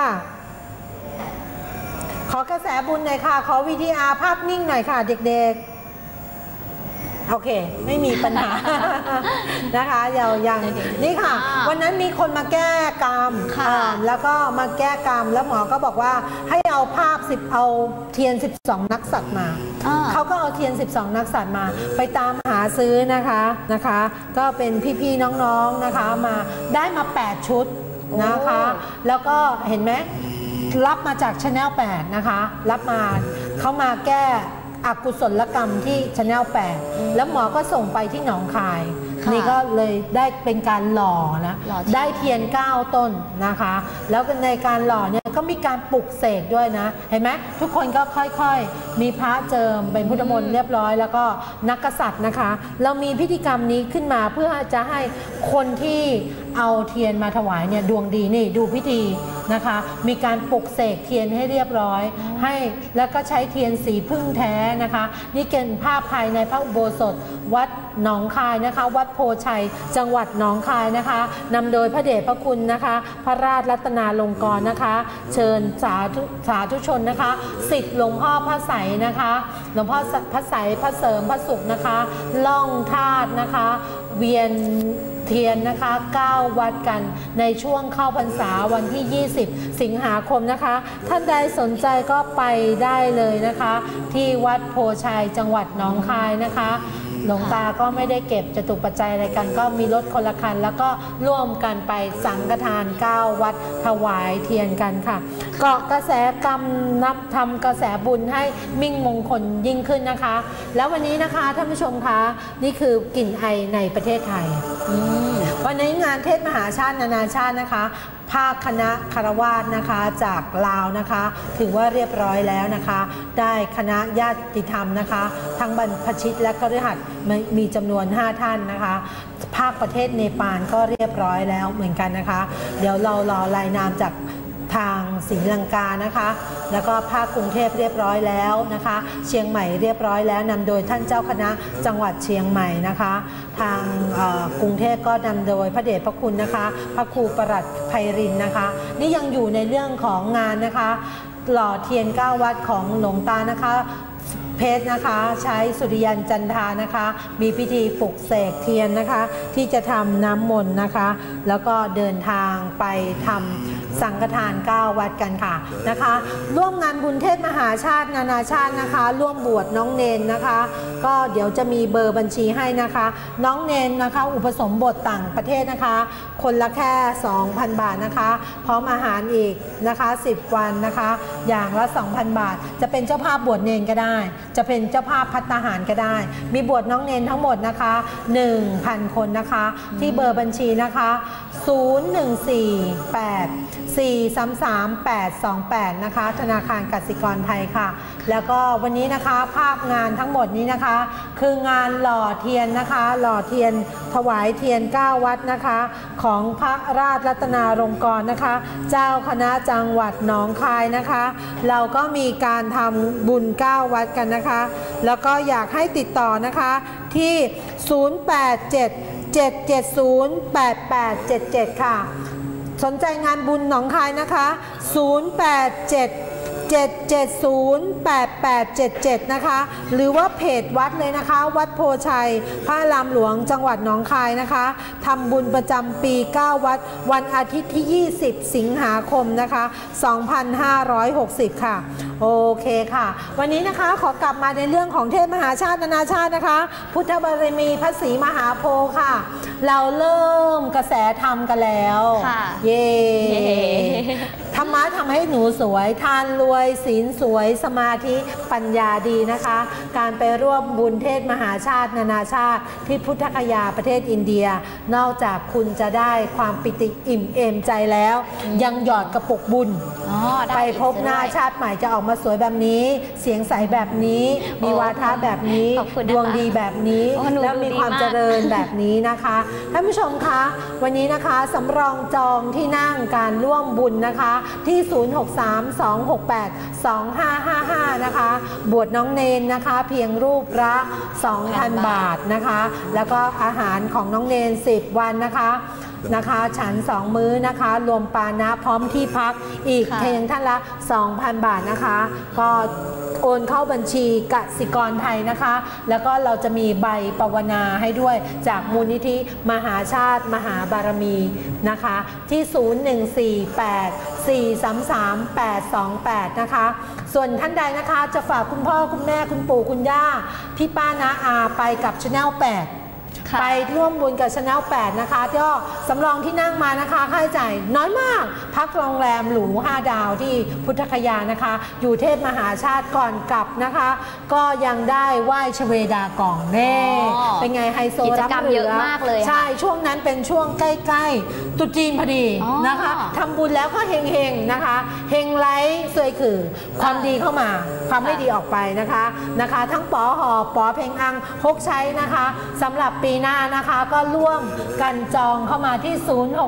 ขอกระแสบุญหน่อยค่ะขอ VTR ภาพนิ่งหน่อยค่ะเด็กๆโอเคไม่มีปัญหานะคะยังนี่ค่ะวันนั้นมีคนมาแก้กรรมแล้วก็มาแก้กรรมแล้วหมอก็บอกว่าให้เอาภาพเอาเทียน12นักสัตว์มาเขาก็เอาเทียน12นักสัตว์มาไปตามหาซื้อนะคะก็เป็นพี่ๆน้องๆนะคะมาได้มา8 ชุดนะคะแล้วก็เห็นไหมรับมาจาก Channel 8นะคะรับมาเขามาแก้อกุศลกรรมที่ Channel 8แล้วหมอก็ส่งไปที่หนองคายนี่ก็เลยได้เป็นการหล่อนะได้เทียน9 ต้นนะคะแล้วในการหล่อเนี่ยก็มีการปลุกเสกด้วยนะเห็นไหมทุกคนก็ค่อยๆมีพระเจิมเป็นพุทธมนต์เรียบร้อยแล้วก็นักกษัตริย์นะคะเรามีพิธีกรรมนี้ขึ้นมาเพื่อจะให้คนที่เอาเทียนมาถวายเนี่ยดวงดีนี่ดูพิธีนะคะมีการปลุกเสกเทียนให้เรียบร้อยให้แล้วก็ใช้เทียนสีพึ่งแท้นะคะนี่เป็นภาพภายในพระอุโบสถวัดหนองคายนะคะวัดโพชัยจังหวัดหนองคายนะคะนำโดยพระเดชพระคุณนะคะพระราชรัตนาลงกรณ์นะคะเชิญสาธุชนนะคะศิษย์หลวงพ่อพระไสยนะคะหลวงพ่อพระไสยพระเสริมพระสุขนะคะล่องธาตุนะคะเวียนเทียนนะคะ9 วัดกันในช่วงเข้าพรรษาวันที่20 สิงหาคมนะคะท่านใดสนใจก็ไปได้เลยนะคะที่วัดโพชัยจังหวัดหนองคายนะคะหลวงตาก็ไม่ได้เก็บจตุปัจจัยอะไรกันก็มีรถคนละคันแล้วก็ร่วมกันไปสังฆทาน9 วัดถวายเทียนกันค่ะเกาะกระแสกรรมนับทำกระแสบุญให้มิ่งมงคลยิ่งขึ้นนะคะแล้ววันนี้นะคะท่านผู้ชมคะนี่คือกลิ่นไอในประเทศไทยวันนี้งานเทศมหาชาตินานาชาตินะคะภาคคณะคารวาสนะคะจากลาวนะคะถือว่าเรียบร้อยแล้วนะคะได้คณะญาติธรรมนะคะทั้งบรรพชิตและคฤหัสถ์มีจำนวน5 ท่านนะคะภาคประเทศเนปาลก็เรียบร้อยแล้วเหมือนกันนะคะเดี๋ยวเรารอรายนามจากทางศรีลังกานะคะแล้วก็ภาคกรุงเทพเรียบร้อยแล้วนะคะเชียงใหม่เรียบร้อยแล้วนำโดยท่านเจ้าคณะจังหวัดเชียงใหม่นะคะทางกรุงเทพก็นำโดยพระเดชพระคุณนะคะพระครูประหลัดไพรินทร์นะคะนี่ยังอยู่ในเรื่องของงานนะคะหล่อเทียน9 วัดของหลวงตานะคะเพชรนะคะใช้สุริยันจันทานะคะมีพิธีปลุกเสกเทียนนะคะที่จะทำน้ำมนต์นะคะแล้วก็เดินทางไปทำสังฆทาน9 วัดกันค่ะนะคะร่วมงานบุญเทศมหาชาตินานาชาตินะคะร่วมบวชน้องเนนนะคะก็เดี๋ยวจะมีเบอร์บัญชีให้นะคะน้องเนนนะคะอุปสมบทต่างประเทศนะคะคนละแค่ 2,000 บาทนะคะพร้อมอาหารอีกนะคะ10 วันนะคะอย่างละ 2,000 บาทจะเป็นเจ้าภาพบวชเนนก็ได้จะเป็นเจ้าภาพภัตตาหารก็ได้มีบวชน้องเนนทั้งหมดนะคะ 1,000 คนนะคะที่เบอร์บัญชีนะคะ0148433828นะคะธนาคารกสิกรไทยค่ะแล้วก็วันนี้นะคะภาพงานทั้งหมดนี้นะคะคืองานหล่อเทียนนะคะหล่อเทียนถวายเทียน9 วัดนะคะของพระราชรัตนาลงกรณ์นะคะเจ้าคณะจังหวัดหนองคายนะคะเราก็มีการทำบุญ9 วัดกันนะคะแล้วก็อยากให้ติดต่อนะคะที่087-770-8877ค่ะสนใจงานบุญหนองคายนะคะ087-770-8877 7708877นะคะหรือว่าเพจวัดเลยนะคะวัดโพชัยพระอารามหลวงจังหวัดหนองคายนะคะทำบุญประจำปี9วัดวันอาทิตย์ที่20สิงหาคมนะคะ2560ค่ะโอเคค่ะวันนี้นะคะขอกลับมาในเรื่องของเทศมหาชาตินานาชาตินะคะพุทธบารมีพระศรีมหาโพธิ์ค่ะเราเริ่มกระแสธรรมกันแล้วเย้ธรรมะทำให้หนูสวยทานรวยศีลสวยสมาธิปัญญาดีนะคะการไปร่วมบุญเทศมหาชาตินานาชาติที่พุทธคยาประเทศอินเดียนอกจากคุณจะได้ความปิติอิ่มเอมใจแล้วยังหยอดกระปุกบุญไปพบหน้าชาติใหม่จะออกมาสวยแบบนี้เสียงใสแบบนี้มีวาทะแบบนี้ดวงดีแบบนี้แล้วมีความเจริญแบบนี้นะคะท่านผู้ชมคะวันนี้นะคะสำรองจองที่นั่งการร่วมบุญนะคะที่0632682555นะคะบวชน้องเนนนะคะเพียงรูปละ 2,000 บาทนะคะแล้วก็อาหารของน้องเนน10 วันนะคะฉัน2 มื้อนะคะรวมปานะพร้อมที่พักอีกเพียงท่านละ 2,000 บาทนะคะก็โอนเข้าบัญชีกสิกรไทยนะคะแล้วก็เราจะมีใบปวนาให้ด้วยจากมูลนิธิมหาชาติมหาบารมีนะคะที่0148433828นะคะส่วนท่านใดนะคะจะฝากคุณพ่อคุณแม่คุณปู่คุณย่าพี่ป้าน้าอาไปกับ Channel 8ไปร่วมบุญกับ Channel 8นะคะก็สำรองที่นั่งมานะคะค่าใช้จ่ายน้อยมากพักโรงแรมหรู5 ดาวที่พุทธคยานะคะอยู่เทพมหาชาติก่อนกลับนะคะก็ยังได้ไหว้ชเวดากล่องแน่เป็นไงไฮโซรับเหลือใช่ช่วงนั้นเป็นช่วงใกล้ๆตรุษจีนพอดีนะคะทำบุญแล้วก็เฮงๆนะคะเฮงไร้สวยคือความดีเข้ามาความไม่ดีออกไปนะคะทั้งป๋อหอป๋อเพลงอังฮกใช้นะคะสำหรับปีหน้านะคะก็ร่วมกันจองเข้ามาที่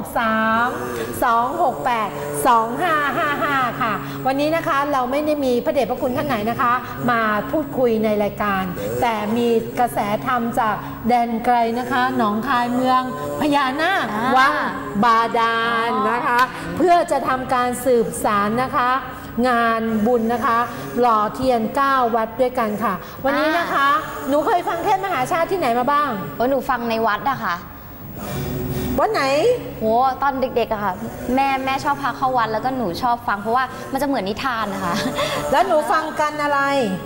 0632682555ค่ะวันนี้นะคะเราไม่ได้มีพระเดชพระคุณท่านไหนนะคะมาพูดคุยในรายการแต่มีกระแสธรรมจากแดนไกลนะคะหนองคายเมืองพญานาควังบาดาลนะคะเพื่อจะทำการสืบสารนะคะงานบุญนะคะหล่อเทียน9 วัดด้วยกันค่ะวันนี้นะคะหนูเคยฟังเทศมหาชาติที่ไหนมาบ้างหนูฟังในวัดอะค่ะวัดไหนโหตอนเด็กๆอะค่ะแม่ชอบพาเข้าวัดแล้วก็หนูชอบฟังเพราะว่ามันจะเหมือนนิทานนะคะแล้วหนูฟังกันอะไร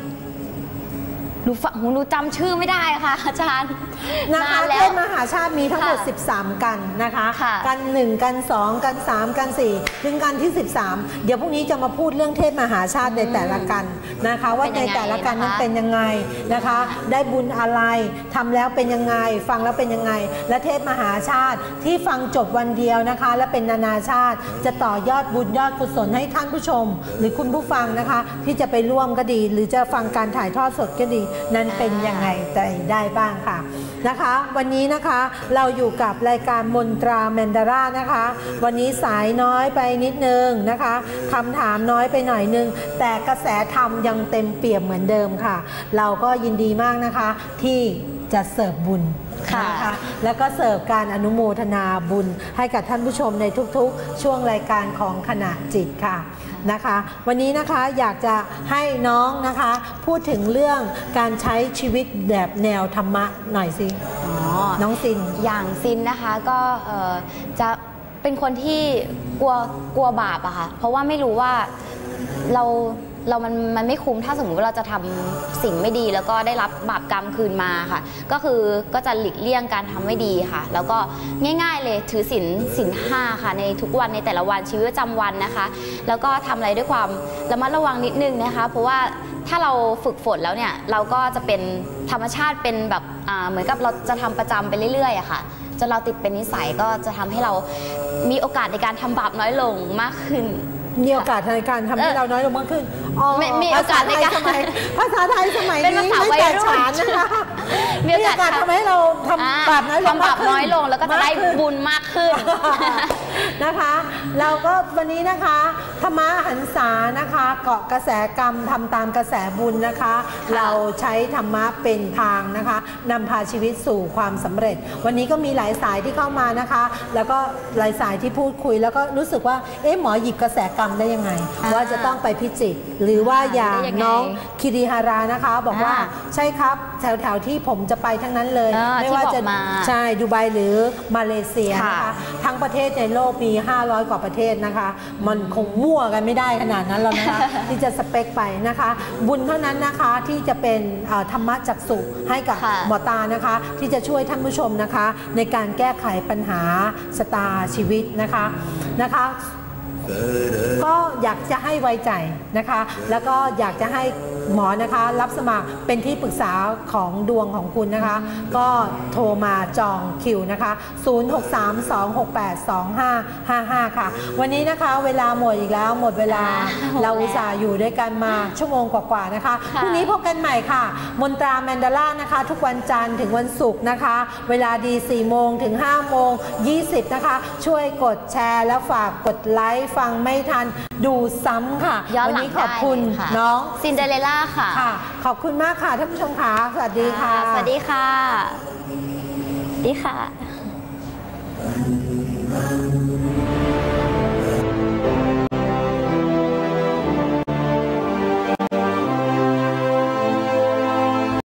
หนูจำชื่อไม่ได้ค่ะอาจารย์นะคะเทศมหาชาติมีทั้งหมด13กันนะคะกัน1กัน2กัน3กัน4ถึงกันที่13เดี๋ยวพรุ่งนี้จะมาพูดเรื่องเทศมหาชาติในแต่ละกันนะคะว่าในแต่ละกันนั้นเป็นยังไงนะคะได้บุญอะไรทำแล้วเป็นยังไงฟังแล้วเป็นยังไงและเทศมหาชาติที่ฟังจบวันเดียวนะคะและเป็นนานาชาติจะต่อยอดบุญยอดกุศลให้ท่านผู้ชมหรือคุณผู้ฟังนะคะที่จะไปร่วมก็ดีหรือจะฟังการถ่ายทอดสดก็ดีนั้นเป็นยังไงแต่ได้บ้างค่ะนะคะวันนี้นะคะเราอยู่กับรายการมนตราแมนดาร่านะคะวันนี้สายน้อยไปนิดนึงนะคะคำถามน้อยไปหน่อยนึงแต่กระแสธรรมยังเต็มเปี่ยมเหมือนเดิมค่ะเราก็ยินดีมากนะคะที่จะเสิร์ฟบุญนะคะแล้วก็เสิร์ฟการอนุโมทนาบุญให้กับท่านผู้ชมในทุกๆช่วงรายการของขณะจิตค่ะนะคะวันนี้นะคะอยากจะให้น้องนะคะพูดถึงเรื่องการใช้ชีวิตแบบแนวธรรมะหน่อยสิน้องซินอย่างซินนะคะก็จะเป็นคนที่กลัวบาปอะค่ะเพราะว่าไม่รู้ว่ามันไม่คุ้มถ้าสมมติว่าเราจะทำสิ่งไม่ดีแล้วก็ได้รับบาปกรรมคืนมาค่ะก็จะหลีกเลี่ยงการทำไม่ดีค่ะแล้วก็ง่ายๆเลยถือศีล 5ค่ะในทุกวันในแต่ละวันชีวิตประจำวันนะคะแล้วก็ทำอะไรด้วยความระมัดระวังนิดนึงนะคะเพราะว่าถ้าเราฝึกฝนแล้วเนี่ยเราก็จะเป็นธรรมชาติเป็นแบบเหมือนกับเราจะทำประจำไปเรื่อยๆอะค่ะจนเราติดเป็นนิสัยก็จะทำให้เรามีโอกาสในการทำบาปน้อยลงมากขึ้นมีโอกาสในการทำให้เราน้อยลงมากขึ้นมีโอกาสในการภาษาไทยสมัยนี้ไม่แตกฉานนะคะมีโอกาสทำให้เราทำบาปน้อยลงแล้วก็จะได้บุญมากขึ้นนะคะ เราก็วันนี้นะคะธรรมะหันษานะคะเกาะกระแสกรรมทำตามกระแสบุญนะคะ เราใช้ธรรมะเป็นทางนะคะนำพาชีวิตสู่ความสำเร็จวันนี้ก็มีหลายสายที่เข้ามานะคะแล้วก็หลายสายที่พูดคุยแล้วก็รู้สึกว่าหมอหยิบกระแสกรรมได้ยังไงว่าจะต้องไปพิจิตรหรือว่าอย่างน้องคิริฮารานะคะบอกว่าใช่ครับแถวที่ผมจะไปทั้งนั้นเลยไม่ว่าจะใช่ดูไบหรือมาเลเซียนะคะทั้งประเทศในโลกมี500 กว่าประเทศนะคะมันคงมั่วกันไม่ได้ขนาดนั้นแล้วนะคะ ที่จะสเปคไปนะคะบุญเท่านั้นนะคะที่จะเป็นธรรมะจักษุให้กับหมอตานะคะที่จะช่วยท่านผู้ชมนะคะในการแก้ไขปัญหาชะตาชีวิตนะคะก็อยากจะให้ไว้ใจนะคะแล้วก็อยากจะให้หมอนะคะรับสมัครเป็นที่ปรึกษาของดวงของคุณนะคะก็โทรมาจองคิวนะคะ0632682555ค่ะวันนี้นะคะเวลาหมดอีกแล้วหมดเวลาเราอุตส่าห์อยู่ด้วยกันมาชั่วโมงกว่าๆนะคะพรุ่งนี้พบกันใหม่ค่ะมนตราแมนดาล่านะคะทุกวันจันทร์ถึงวันศุกร์นะคะเวลาดี4 โมงถึง5 โมง 20นะคะช่วยกดแชร์แล้วฝากกดไลค์ฟังไม่ทันดูซ้ำค่ะวันนี้ขอบคุณน้องซินเดอเรลล่าค่ะขอบคุณมากค่ะท่านผู้ชมค่ะสวัสดีค่ะสวัสดีค่ะดีค่ะ